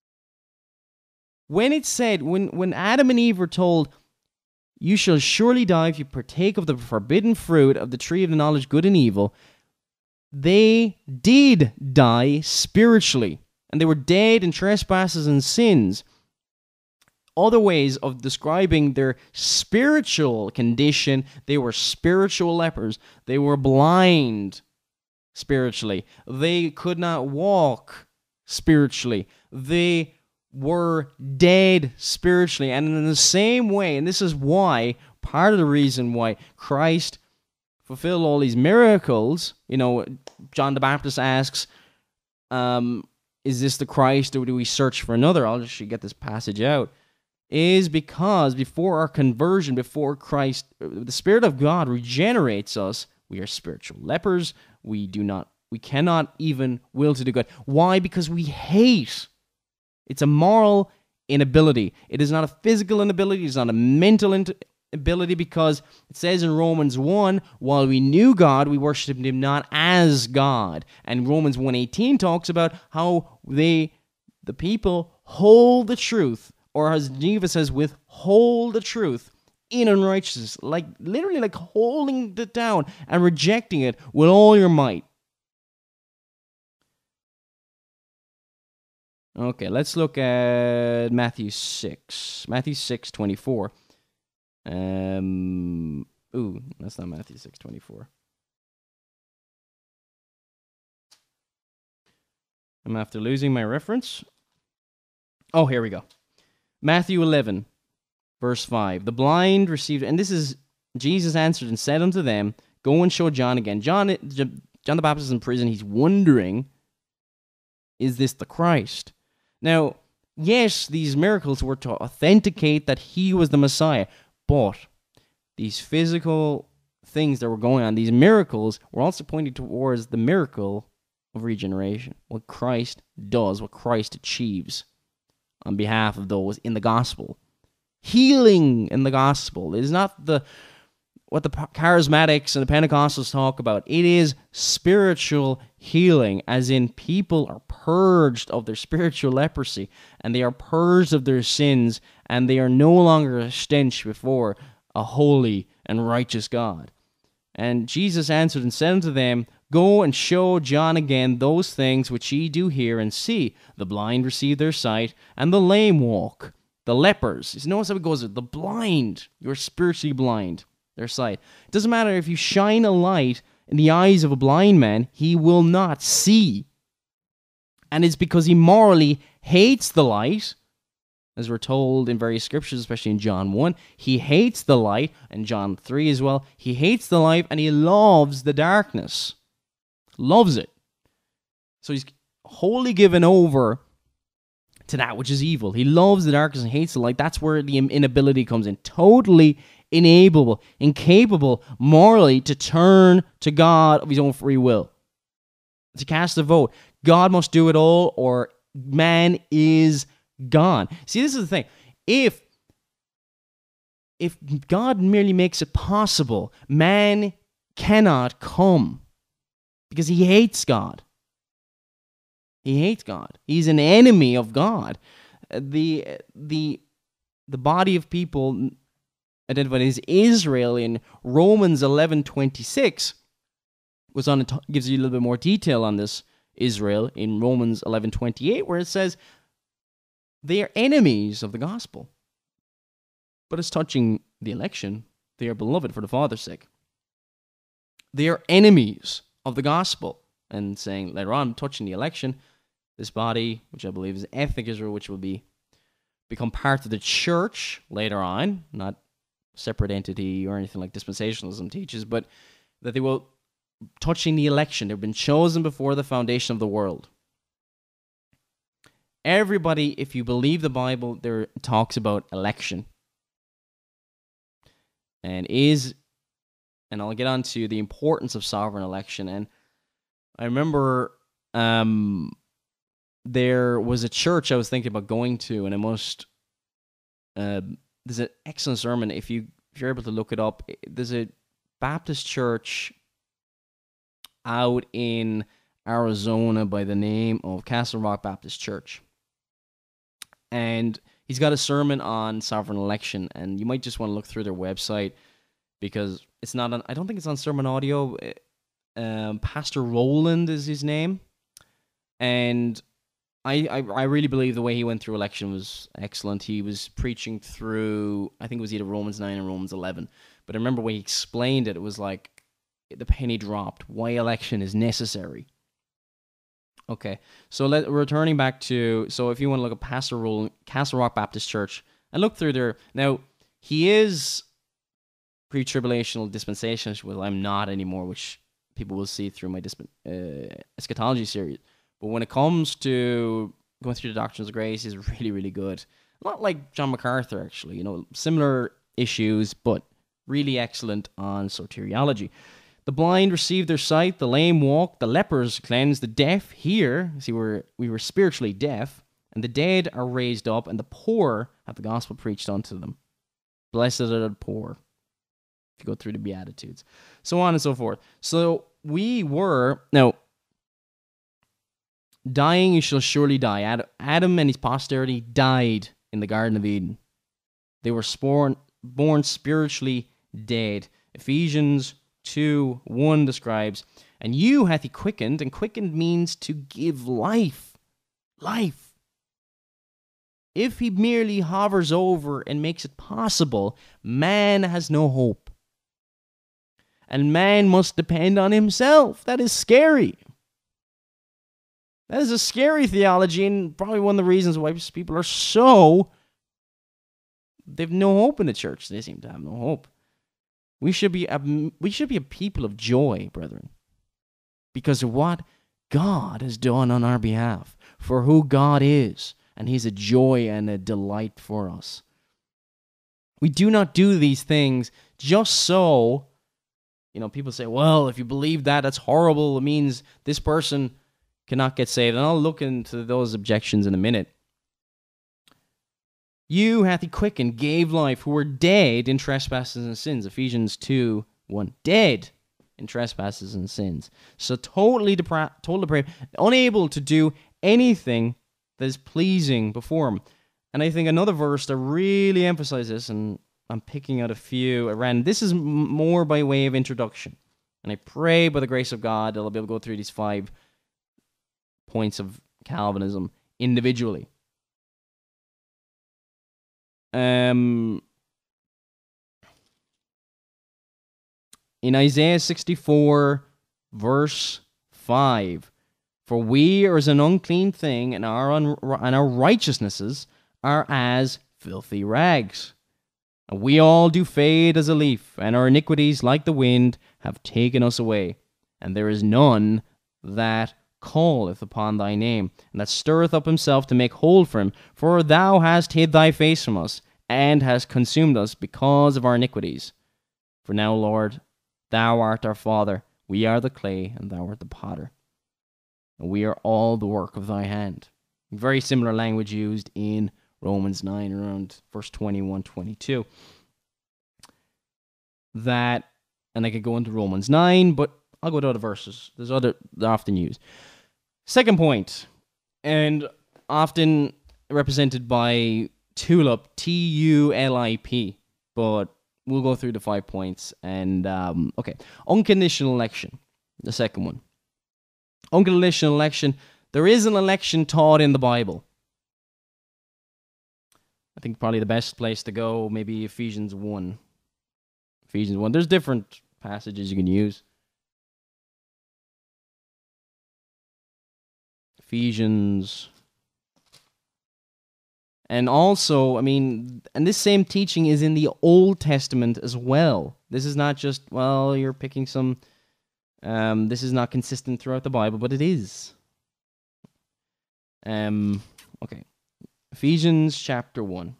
When it said, when, when Adam and Eve were told, you shall surely die if you partake of the forbidden fruit of the tree of the knowledge of good and evil, they did die spiritually. And they were dead in trespasses and sins. Other ways of describing their spiritual condition, they were spiritual lepers. They were blind spiritually. They could not walk spiritually. They were dead spiritually. And in the same way, and this is why, part of the reason why Christ fulfilled all these miracles, you know, John the Baptist asks, um, is this the Christ, or do we search for another? I'll just get this passage out. Is because before our conversion, before Christ, the Spirit of God regenerates us, we are spiritual lepers. We do not, we cannot even will to do good. Why? Because we hate. It's a moral inability. It is not a physical inability. It's not a mental ability, because it says in Romans one, while we knew God, we worshipped him not as God. And Romans one eighteen talks about how they, the people, hold the truth, or as Geneva says, withhold the truth in unrighteousness, like literally like holding it down and rejecting it with all your might. Okay, let's look at Matthew six. Matthew six twenty-four. Um, ooh, that's not Matthew six twenty-four. I'm after losing my reference. Oh, here we go. Matthew eleven, verse five. The blind received, and this is, Jesus answered and said unto them, go and show John again. John, John the Baptist is in prison. He's wondering, is this the Christ? Now, yes, these miracles were to authenticate that he was the Messiah, but these physical things that were going on, these miracles, were also pointing towards the miracle of regeneration, what Christ does, what Christ achieves on behalf of those in the gospel. Healing in the gospel is not the what the charismatics and the Pentecostals talk about. It is spiritual healing, as in people are purged of their spiritual leprosy, and they are purged of their sins, and they are no longer a stench before a holy and righteous God. And Jesus answered and said unto them, go and show John again those things which ye do hear and see. The blind receive their sight, and the lame walk. The lepers. You notice how it goes, the blind, you're spiritually blind, their sight. It doesn't matter if you shine a light in the eyes of a blind man, he will not see. And it's because he morally hates the light, as we're told in various scriptures, especially in John one. He hates the light, and John three as well. He hates the light, and he loves the darkness. Loves it. So he's wholly given over to that which is evil. He loves the darkness and hates the light. That's where the inability comes in. Totally unable, incapable morally to turn to God of his own free will, to cast a vote. God must do it all, or man is gone. See, this is the thing. If if God merely makes it possible, man cannot come, because he hates God. He hates God. He's an enemy of God. The the the body of people identified as Israel in Romans eleven twenty-six was on. Gives you a little bit more detail on this Israel in Romans eleven twenty-eight, where it says they are enemies of the gospel. But as touching the election, they are beloved for the Father's sake. They are enemies of the gospel, and saying later on, touching the election, this body, which I believe is ethnic Israel, which will be become part of the church later on, not separate entity or anything like dispensationalism teaches, but that they will, touching the election, they've been chosen before the foundation of the world. Everybody, if you believe the Bible, there talks about election. And is, and I'll get on to the importance of sovereign election. And I remember um, there was a church I was thinking about going to, and I must, uh, there's an excellent sermon, if, you, if you're able to look it up. There's a Baptist church out in Arizona by the name of Castle Rock Baptist Church. And he's got a sermon on sovereign election, and you might just want to look through their website, because it's not on, I don't think it's on Sermon Audio. Um, Pastor Roland is his name, and I, I I really believe the way he went through election was excellent. He was preaching through, I think it was either Romans nine and Romans eleven, but I remember when he explained it, it was like the penny dropped, why election is necessary. Okay, so let, returning back to, so if you want to look at Pastor Roland, Castle Rock Baptist Church, and look through there. Now, he is pre-tribulational dispensationalist, well, I'm not anymore, which people will see through my disp- uh, eschatology series. But when it comes to going through the doctrines of grace, he's really, really good. Not like John MacArthur, actually, you know, similar issues, but really excellent on soteriology. The blind receive their sight, the lame walk, the lepers cleanse, the deaf hear. See, we're, we were spiritually deaf, and the dead are raised up, and the poor have the gospel preached unto them. Blessed are the poor. If you go through the Beatitudes. So on and so forth. So we were, now, dying you shall surely die. Adam and his posterity died in the Garden of Eden. They were born, born spiritually dead. Ephesians two one describes, and you hath he quickened, and quickened means to give life. Life. If he merely hovers over and makes it possible, man has no hope. And man must depend on himself. That is scary. That is a scary theology, and probably one of the reasons why people are so... They've no hope in the church. They seem to have no hope. We should be a, we should be a people of joy, brethren, because of what God has done on our behalf, for who God is, and He's a joy and a delight for us. We do not do these things just so, you know, people say, well, if you believe that, that's horrible. It means this person cannot get saved. And I'll look into those objections in a minute. You hath he quickened, gave life, who were dead in trespasses and sins. Ephesians two one. Dead in trespasses and sins. So totally depra- totally depraved, unable to do anything that is pleasing before him. And I think another verse that really emphasizes this, and I'm picking out a few at random. This is m- more by way of introduction. And I pray by the grace of God that I'll be able to go through these five points of Calvinism individually. Um, in Isaiah sixty-four, verse five, for we are as an unclean thing, and our un- and our righteousnesses are as filthy rags. And we all do fade as a leaf, and our iniquities, like the wind, have taken us away. And there is none that calleth upon thy name, and that stirreth up himself to make whole for him. For thou hast hid thy face from us, and hast consumed us because of our iniquities. For now, Lord, thou art our Father, we are the clay, and thou art the potter. And we are all the work of thy hand. Very similar language used in Romans nine, around verse twenty-one, twenty-two. That, and I could go into Romans nine, but I'll go to other verses. There's other, they're often used. Second point, and often represented by TULIP, T U L I P, but we'll go through the five points. And, um, okay, unconditional election, the second one. Unconditional election, there is an election taught in the Bible. I think probably the best place to go, maybe Ephesians one. Ephesians one. There's different passages you can use. Ephesians. And also, I mean, and this same teaching is in the Old Testament as well. This is not just, well, you're picking some, um, this is not consistent throughout the Bible, but it is. Um, okay. Ephesians chapter one.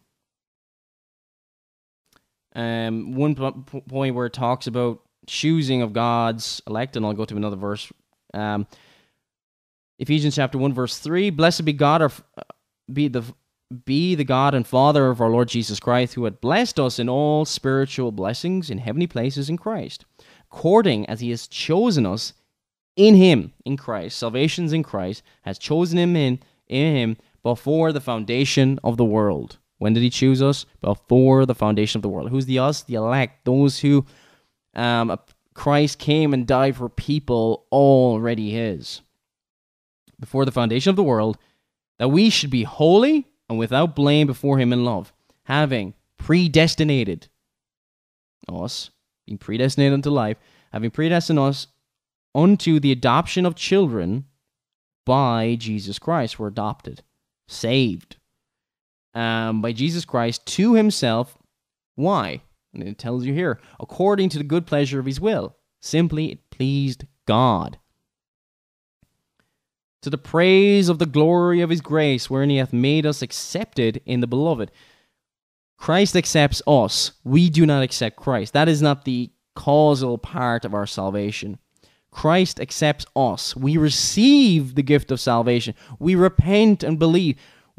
Um, one p- point where it talks about choosing of God's elect, and I'll go to another verse. Um, Ephesians chapter one, verse three. Blessed be God, our, be the be the God and Father of our Lord Jesus Christ, who had blessed us in all spiritual blessings in heavenly places in Christ, according as He has chosen us in Him, in Christ. Salvation's in Christ, has chosen Him in in Him before the foundation of the world. When did He choose us? Before the foundation of the world. Who's the us? The elect. Those who um, Christ came and died for people already His. Before the foundation of the world, that we should be holy and without blame before Him in love, having predestinated us, being predestinated unto life, having predestined us unto the adoption of children by Jesus Christ. We're adopted, saved. Um, by Jesus Christ to Himself. Why? And it tells you here, according to the good pleasure of His will. Simply, it pleased God. To the praise of the glory of His grace, wherein He hath made us accepted in the Beloved. Christ accepts us. We do not accept Christ. That is not the causal part of our salvation. Christ accepts us. We receive the gift of salvation. We repent and believe.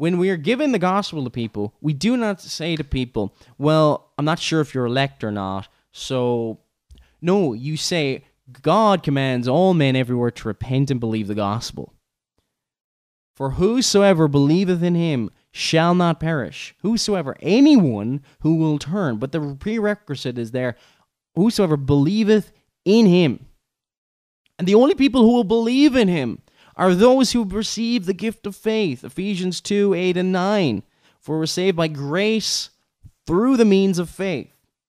When we are giving the gospel to people, we do not say to people, well, I'm not sure if you're elect or not, so... No, you say, God commands all men everywhere to repent and believe the gospel. For whosoever believeth in him shall not perish. Whosoever, anyone who will turn. But the prerequisite is there, whosoever believeth in him. And the only people who will believe in him are those who receive the gift of faith. Ephesians two, eight and nine. For we're saved by grace through the means of faith.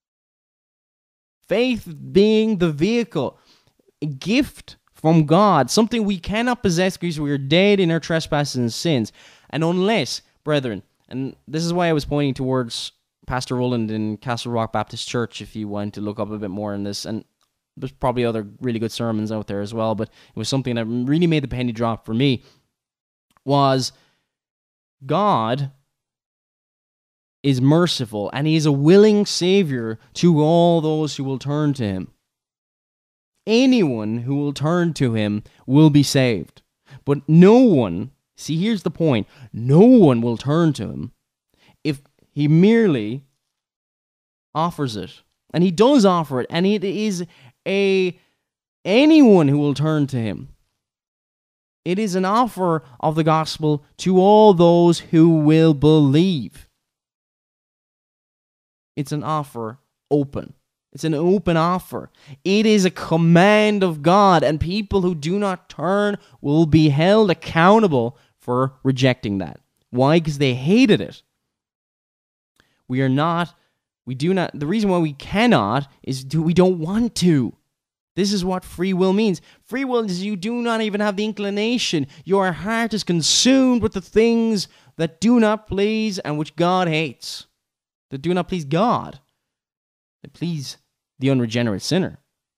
Faith being the vehicle, a gift from God, something we cannot possess because we are dead in our trespasses and sins. And unless, brethren, and this is why I was pointing towards Pastor Roland in Castle Rock Baptist Church, if you want to look up a bit more on this, and there's probably other really good sermons out there as well, but it was something that really made the penny drop for me, was God is merciful, and he is a willing Savior to all those who will turn to him. Anyone who will turn to him will be saved. But no one, see, here's the point, no one will turn to him if he merely offers it. And he does offer it, and it is a anyone who will turn to him. It is an offer of the gospel to all those who will believe. It's an offer open. It's an open offer. It is a command of God, and people who do not turn will be held accountable for rejecting that. Why? Because they hated it. We are not, we do not, the reason why we cannot is do, we don't want to. This is what free will means. Free will is you do not even have the inclination. Your heart is consumed with the things that do not please and which God hates. That do not please God. That please the unregenerate sinner.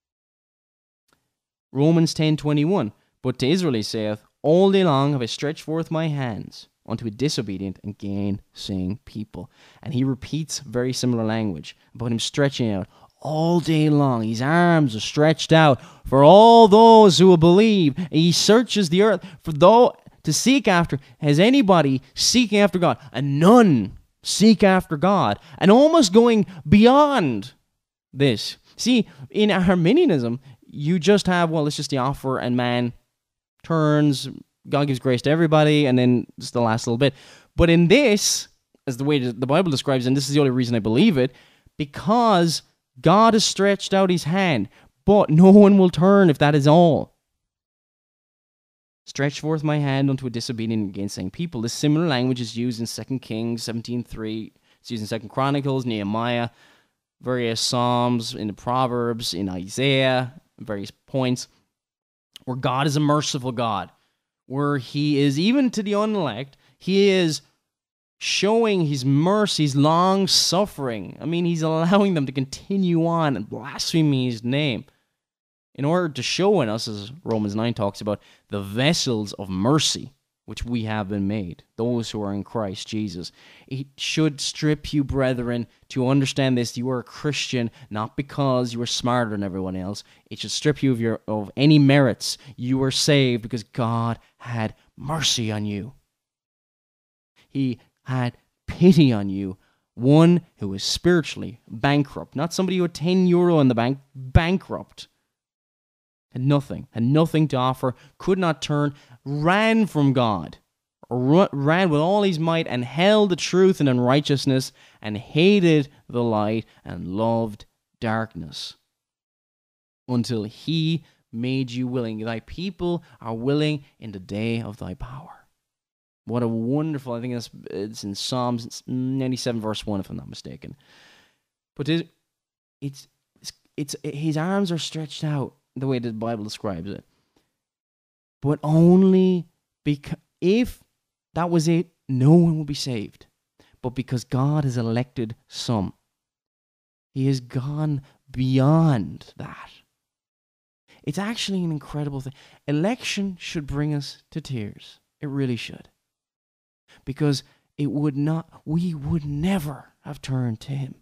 Romans ten twenty-one. But to Israel he saith, all day long have I stretched forth my hands unto a disobedient and gainsaying people. And he repeats very similar language about him stretching out all day long. His arms are stretched out for all those who will believe. He searches the earth for those to seek after. Has anybody seeking after God? And none seek after God. And almost going beyond this. See, in Arminianism, you just have, well, it's just the offer and man turns, God gives grace to everybody, and then just the last little bit. But in this, as the way the Bible describes, and this is the only reason I believe it, because God has stretched out his hand, but no one will turn if that is all. Stretch forth my hand unto a disobedient and gainsaying people. This similar language is used in Second Kings seventeen three. It's used in Second Chronicles, Nehemiah, various Psalms, in the Proverbs, in Isaiah, various points, where God is a merciful God, where he is, even to the unelect, he is showing his mercy, his long-suffering. I mean, he's allowing them to continue on and blaspheme his name in order to show in us, as Romans nine talks about, the vessels of mercy which we have been made, those who are in Christ Jesus. It should strip you, brethren, to understand this. You are a Christian not because you are smarter than everyone else. It should strip you of your of any merits. You were saved because God had mercy on you. He had pity on you. One who is spiritually bankrupt, not somebody who had ten euro in the bank, bankrupt. Had nothing, had nothing to offer, could not turn, ran from God, ran with all his might and held the truth in unrighteousness and hated the light and loved darkness until he made you willing. Thy people are willing in the day of thy power. What a wonderful, I think it's, it's in Psalms ninety-seven verse one if I'm not mistaken. But it's, it's, it's his arms are stretched out, the way the Bible describes it. But only because, if that was it, no one will be saved. But because God has elected some, he has gone beyond that. It's actually an incredible thing. Election should bring us to tears. It really should. Because it would not, we would never have turned to him.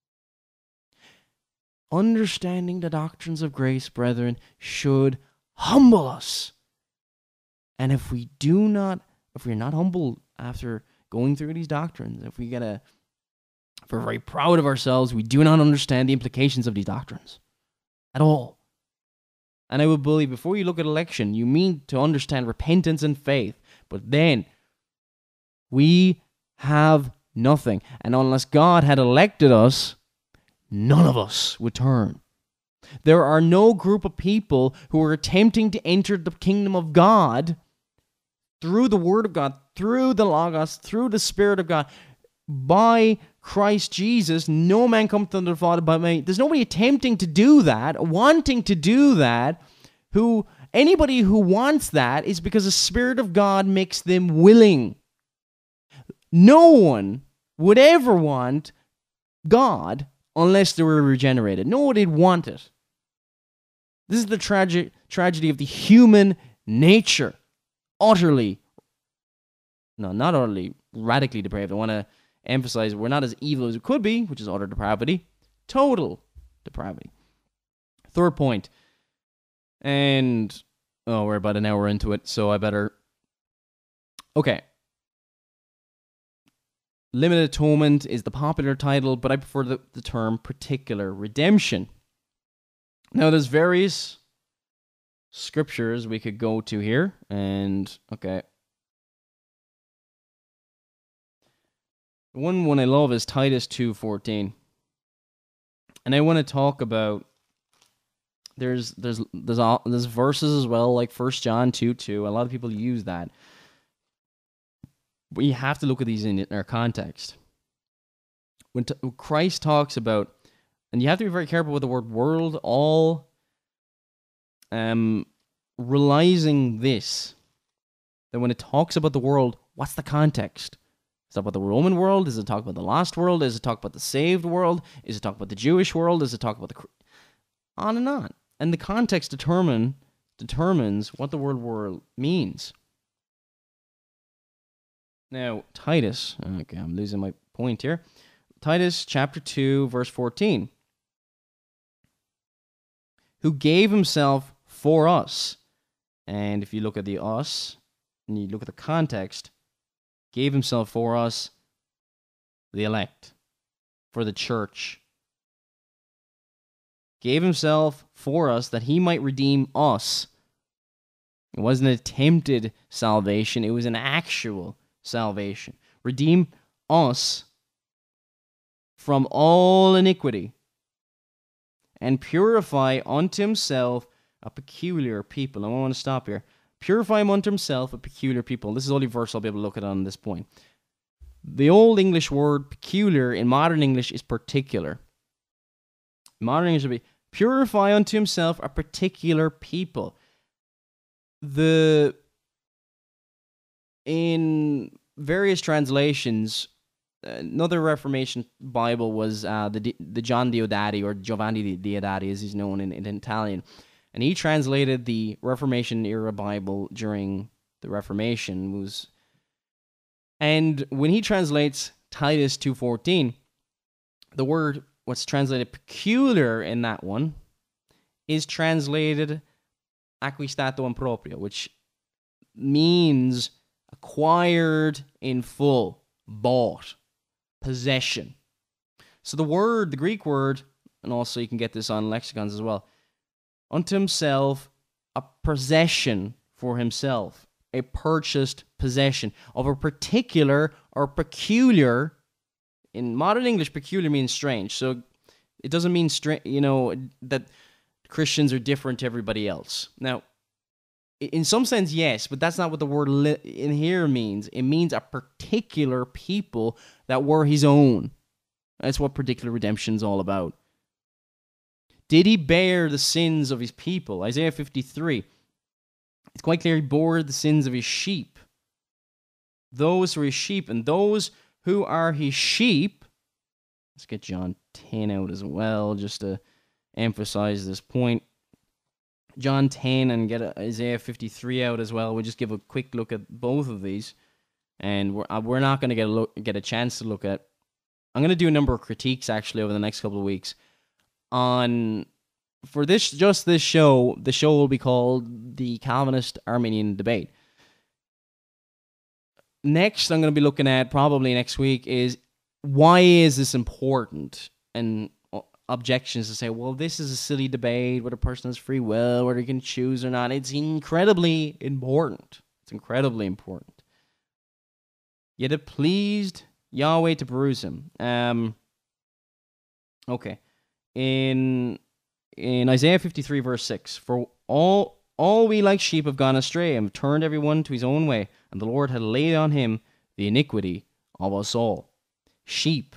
Understanding the doctrines of grace, brethren, should humble us. And if we do not, if we're not humble after going through these doctrines, if we get a, if we're very proud of ourselves, we do not understand the implications of these doctrines at all. And I would believe before you look at election, you mean to understand repentance and faith, but then we have nothing. And unless God had elected us, none of us would turn. There are no group of people who are attempting to enter the kingdom of God through the Word of God, through the Logos, through the Spirit of God, by Christ Jesus. No man comes to the Father but me. There's nobody attempting to do that, wanting to do that. Who anybody who wants that is because the Spirit of God makes them willing. No one would ever want God unless they were regenerated. No one would want it. This is the tragic tragedy of the human nature. Utterly, no, not utterly, radically depraved. I want to emphasize we're not as evil as we could be, which is utter depravity. Total depravity. Third point. And, oh, we're about an hour into it, so I better... Okay. Limited atonement is the popular title, but I prefer the, the term particular redemption. Now, there's various scriptures we could go to here, and, okay. One one I love is Titus two fourteen. And I want to talk about, there's there's there's all, there's verses as well, like First John two two. A lot of people use that. But you have to look at these in their context. When, t- when Christ talks about, and you have to be very careful with the word world, all um, realizing this, that when it talks about the world, what's the context? Is it talk about the Roman world? Is it talk about the lost world? Is it talk about the saved world? Is it talk about the Jewish world? Is it talk about the... On and on. And the context determine determines what the word world means. Now, Titus, okay, I'm losing my point here. Titus chapter two, verse fourteen. Who gave himself for us. And if you look at the us, and you look at the context, gave himself for us, the elect, for the church. Gave himself for us that he might redeem us. It wasn't an attempted salvation, it was an actual salvation. Redeem us from all iniquity and purify unto himself a peculiar people. I want to stop here. Purify him unto himself a peculiar people. This is the only verse I'll be able to look at on this point. The old English word peculiar in modern English is particular. Modern English would be purify unto himself a particular people. The in various translations, another Reformation Bible was uh, the the John Diodati, or Giovanni Diodati as he's known in, in Italian. And he translated the Reformation era Bible during the Reformation. Was, and when he translates Titus two fourteen, the word, what's translated peculiar in that one, is translated acquistato in proprio, which means acquired in full, bought, possession. So the word, the Greek word, and also you can get this on lexicons as well, unto himself, a possession for himself, a purchased possession of a particular or peculiar. In modern English, peculiar means strange, so it doesn't mean strange, you know, that Christians are different to everybody else. Now, in some sense, yes, but that's not what the word li- in here means. It means a particular people that were his own. That's what particular redemption is all about. Did he bear the sins of his people? Isaiah fifty-three. It's quite clear he bore the sins of his sheep. Those who are his sheep, and those who are his sheep. Let's get John ten out as well, just to emphasize this point. John ten and get Isaiah fifty-three out as well. We'll just give a quick look at both of these. And we're, we're not going to get a look, get a chance to look at... I'm going to do a number of critiques, actually, over the next couple of weeks. On... For this, just this show, the show will be called the Calvinist Arminian Debate. next I'm going to be looking at probably next week is why is this important? And objections to say, well, this is a silly debate whether a person has free will, whether he can choose or not. It's incredibly important. It's incredibly important. Yet it pleased Yahweh to bruise him. Um, okay. In in Isaiah fifty-three, verse six, for all all we like sheep have gone astray, and have turned everyone to his own way, and the Lord had laid on him the iniquity of us all. Sheep.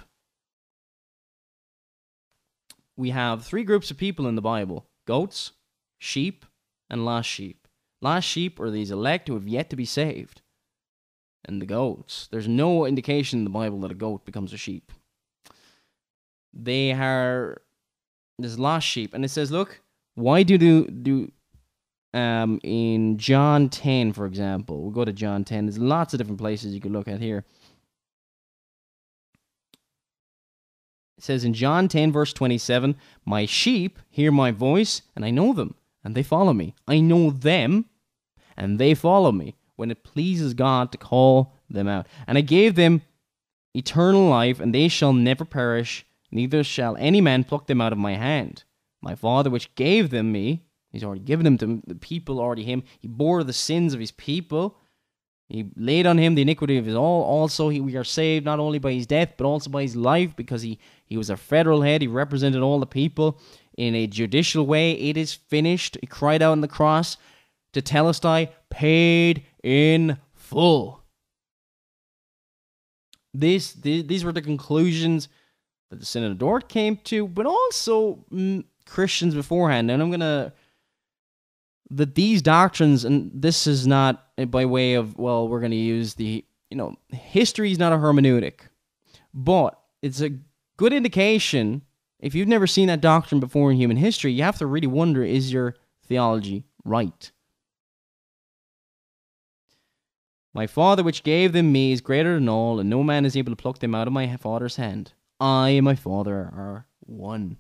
We have three groups of people in the Bible: goats, sheep, and lost sheep. Lost sheep are these elect who have yet to be saved. And the goats, there's no indication in the Bible that a goat becomes a sheep. They are this lost sheep. And it says, look, why do do, do um, in John ten, for example, we'll go to John ten. There's lots of different places you could look at here. It says in John ten, verse twenty-seven, my sheep hear my voice, and I know them, and they follow me. I know them, and they follow me, when it pleases God to call them out. And I gave them eternal life, and they shall never perish, neither shall any man pluck them out of my hand. My Father, which gave them me, he's already given them to the people, already him. He bore the sins of his people. He laid on him the iniquity of his all. Also, he, we are saved not only by his death, but also by his life, because he, he was a federal head. He represented all the people in a judicial way. It is finished. He cried out on the cross to Telestai, paid in full. This, this, these were the conclusions that the Synod of Dort came to, but also mm, Christians beforehand. And I'm going to... that these doctrines, and this is not by way of, well, we're going to use the, you know, history is not a hermeneutic, but it's a good indication. If you've never seen that doctrine before in human history, you have to really wonder, is your theology right? My Father which gave them me is greater than all, and no man is able to pluck them out of my Father's hand. I and my Father are one.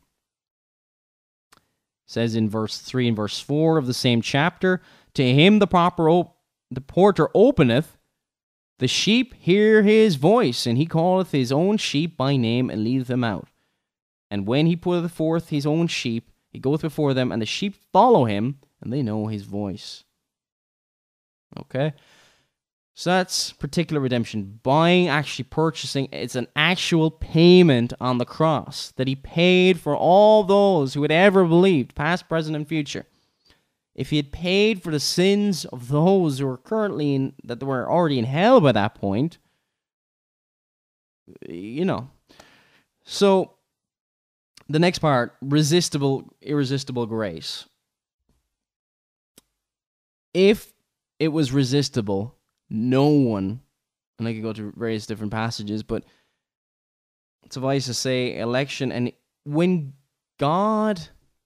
Says in verse three and verse four of the same chapter, to him the proper op- the porter openeth, the sheep hear his voice, and he calleth his own sheep by name, and leadeth them out. And when he putteth forth his own sheep, he goeth before them, and the sheep follow him, and they know his voice. Okay? So that's particular redemption. Buying, actually purchasing, it's an actual payment on the cross that he paid for all those who had ever believed, past, present, and future. If he had paid for the sins of those who were currently in, that were already in hell by that point, you know. So, the next part, resistible, irresistible grace. If it was resistible, no one, and I could go to various different passages, but suffice to say, election, and when God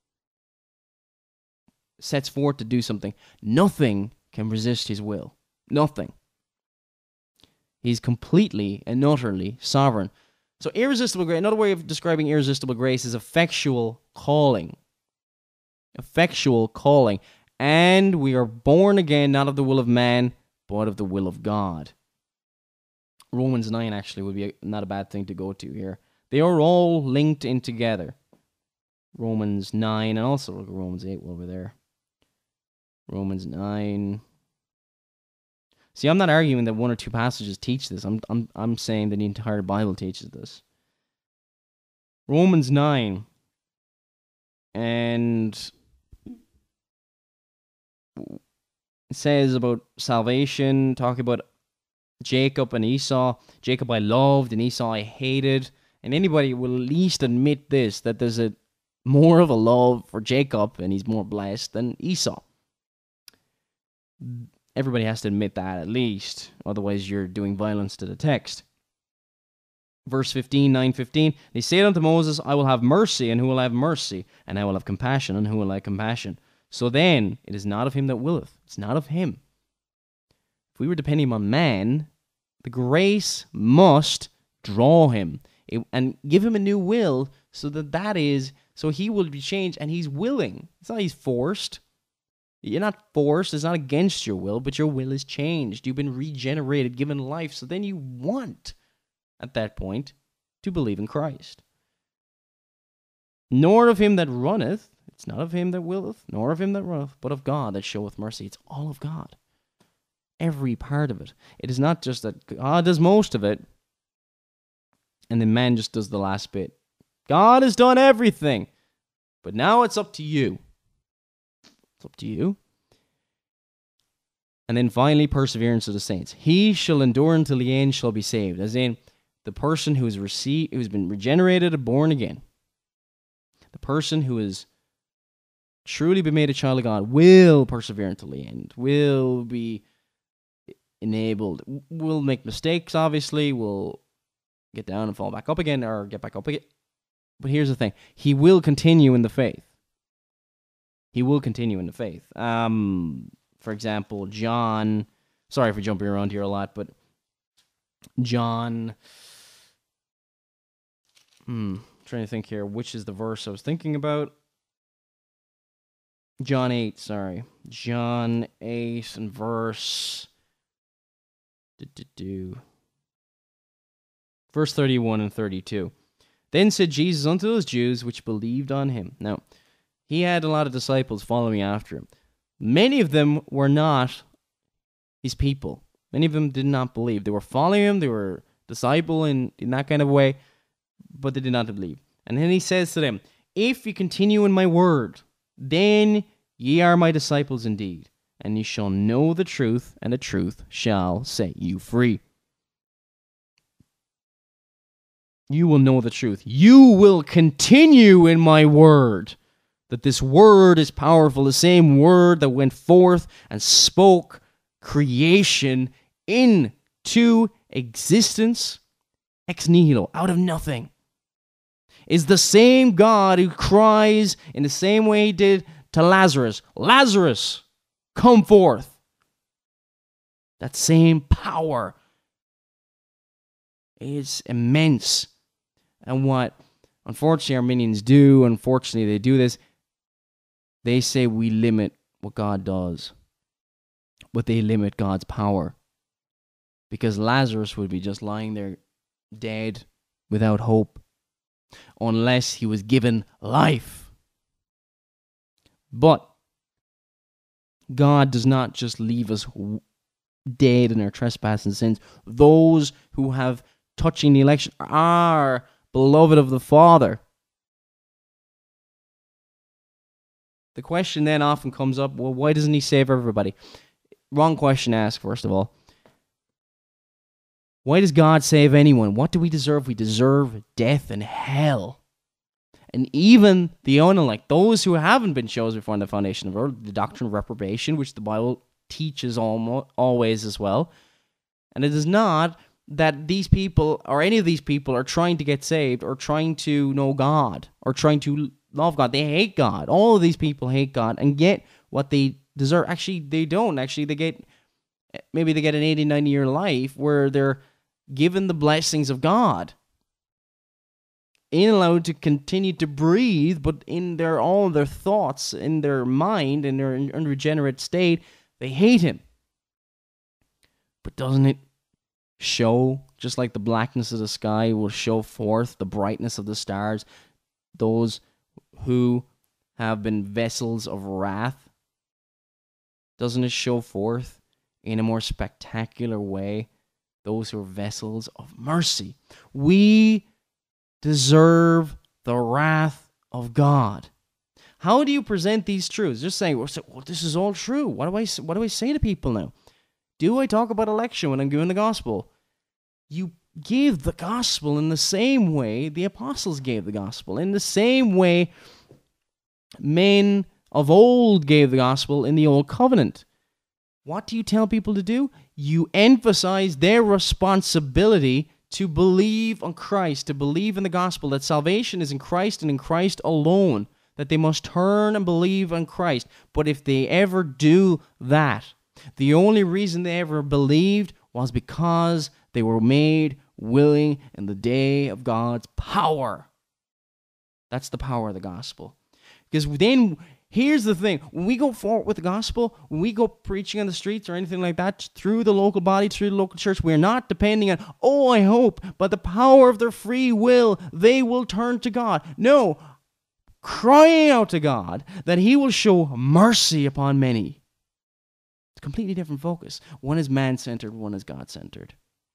sets forth to do something, nothing can resist his will. Nothing. He's completely and utterly sovereign. So irresistible grace, another way of describing irresistible grace is effectual calling. Effectual calling. And we are born again, not of the will of man, but of the will of God. Romans nine actually would be a, not a bad thing to go to here. They are all linked in together. Romans nine, and also look at Romans eight while we're there. Romans nine. See, I'm not arguing that one or two passages teach this. I'm I'm I'm saying that the entire Bible teaches this. Romans nine. And it says about salvation, talking about Jacob and Esau. Jacob I loved and Esau I hated. And anybody will at least admit this, that there's a more of a love for Jacob and he's more blessed than Esau. Everybody has to admit that at least. Otherwise you're doing violence to the text. Verse fifteen, nine fifteen. They said unto Moses, I will have mercy, and who will have mercy? And I will have compassion, and who will have compassion? So then, it is not of him that willeth. It's not of him. If we were depending on man, the grace must draw him it, and give him a new will, so that that is, so he will be changed, and he's willing. It's not he's forced. You're not forced. It's not against your will, but your will is changed. You've been regenerated, given life. So then you want, at that point, to believe in Christ. Nor of him that runneth, it's not of him that willeth, nor of him that runneth, but of God that showeth mercy. It's all of God. Every part of it. It is not just that God does most of it, and then man just does the last bit. God has done everything, but now it's up to you. It's up to you. And then finally, perseverance of the saints. He shall endure until the end, shall be saved. As in, the person who has received, who's been regenerated and born again, the person who has truly been made a child of God will persevere until the end, will be enabled, will make mistakes, obviously, will get down and fall back up again, or get back up again. But here's the thing. He will continue in the faith. He will continue in the faith. Um, for example, John, sorry for jumping around here a lot, but John, hmm, I'm trying to think here, which is the verse I was thinking about? John eight, sorry. John eight and verse, do, do, do. verse thirty-one and thirty-two. Then said Jesus unto those Jews which believed on him. Now, he had a lot of disciples following after him. Many of them were not his people. Many of them did not believe. They were following him, they were disciple in, in that kind of way, but they did not believe. And then he says to them, if you continue in my word, then ye are my disciples indeed, and ye shall know the truth, and the truth shall set you free. You will know the truth. You will continue in my word. That this word is powerful. The same word that went forth and spoke creation into existence, ex nihilo, out of nothing, is the same God who cries in the same way he did to Lazarus, Lazarus, come forth. That same power is immense. And what, unfortunately, Arminians do, unfortunately, they do this, they say we limit what God does, but they limit God's power. Because Lazarus would be just lying there dead without hope, unless he was given life. But God does not just leave us dead in our trespasses and sins. Those who have touching the election are beloved of the Father. The question then often comes up, well, why doesn't he save everybody? Wrong question to ask, first of all. Why does God save anyone? What do we deserve? We deserve death and hell. And even the unelect, those who haven't been chosen before the foundation of the world, the doctrine of reprobation, which the Bible teaches almost, always as well. And it is not that these people, or any of these people, are trying to get saved, or trying to know God, or trying to love God. They hate God. All of these people hate God and get what they deserve. Actually, they don't. Actually, they get, maybe they get an eighty, ninety year life where they're given the blessings of God, ain't allowed to continue to breathe, but in their all their thoughts, in their mind, in their unregenerate state, they hate him. But doesn't it show, just like the blackness of the sky will show forth the brightness of the stars, those who have been vessels of wrath? Doesn't it show forth in a more spectacular way those who are vessels of mercy? We deserve the wrath of God. How do you present these truths? Just saying, well, this is all true. What do I, what do I say to people now? Do I talk about election when I'm giving the gospel? You give the gospel in the same way the apostles gave the gospel, in the same way men of old gave the gospel in the old covenant. What do you tell people to do? You emphasize their responsibility to believe on Christ, to believe in the gospel, that salvation is in Christ and in Christ alone, that they must turn and believe on Christ. But if they ever do that, the only reason they ever believed was because they were made willing in the day of God's power. That's the power of the gospel. Because then Here's the thing. When we go forward with the gospel, when we go preaching on the streets or anything like that, through the local body, through the local church, we're not depending on, oh, I hope, by the power of their free will, they will turn to God. No, crying out to God that he will show mercy upon many. It's a completely different focus. One is man-centered, one is God-centered.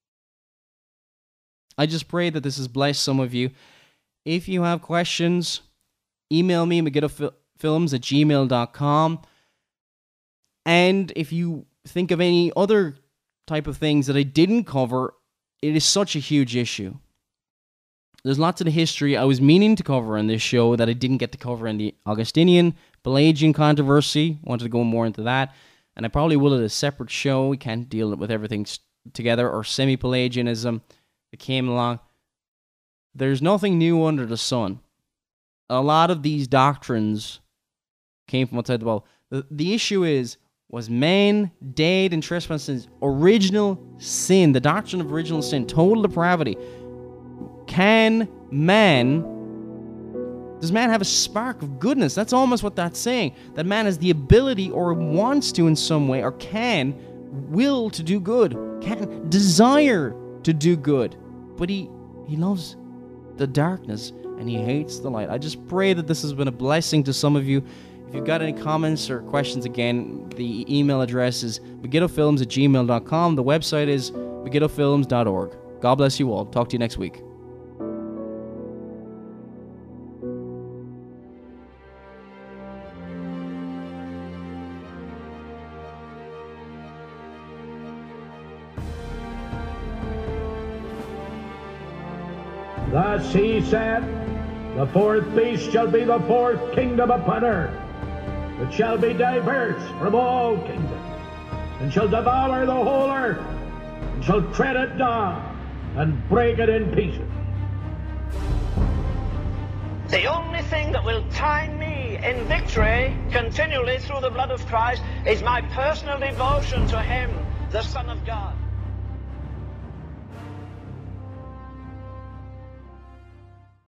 I just pray that this has blessed some of you. If you have questions, email me, Megiddo Films at gmail dot com. And if you think of any other type of things that I didn't cover, it is such a huge issue. There's lots of the history I was meaning to cover in this show that I didn't get to cover in the Augustinian, Pelagian controversy. I wanted to go more into that. And I probably will at a separate show. We can't deal with everything together. Or semi-Pelagianism that came along. There's nothing new under the sun. A lot of these doctrines came from outside the Bible. The, the issue is, was man dead in trespasses, original sin, the doctrine of original sin, total depravity. Can man, does man have a spark of goodness? That's almost what that's saying. That man has the ability or wants to in some way, or can will to do good, can desire to do good. But he, he loves the darkness and he hates the light. I just pray that this has been a blessing to some of you. If you've got any comments or questions, again, the email address is megiddofilms at gmail dot com. The website is megiddofilms dot org. God bless you all. Talk to you next week. Thus he said, the fourth beast shall be the fourth kingdom upon earth, which shall be diverse from all kingdoms, and shall devour the whole earth, and shall tread it down, and break it in pieces. The only thing that will time me in victory continually through the blood of Christ is my personal devotion to him, the Son of God.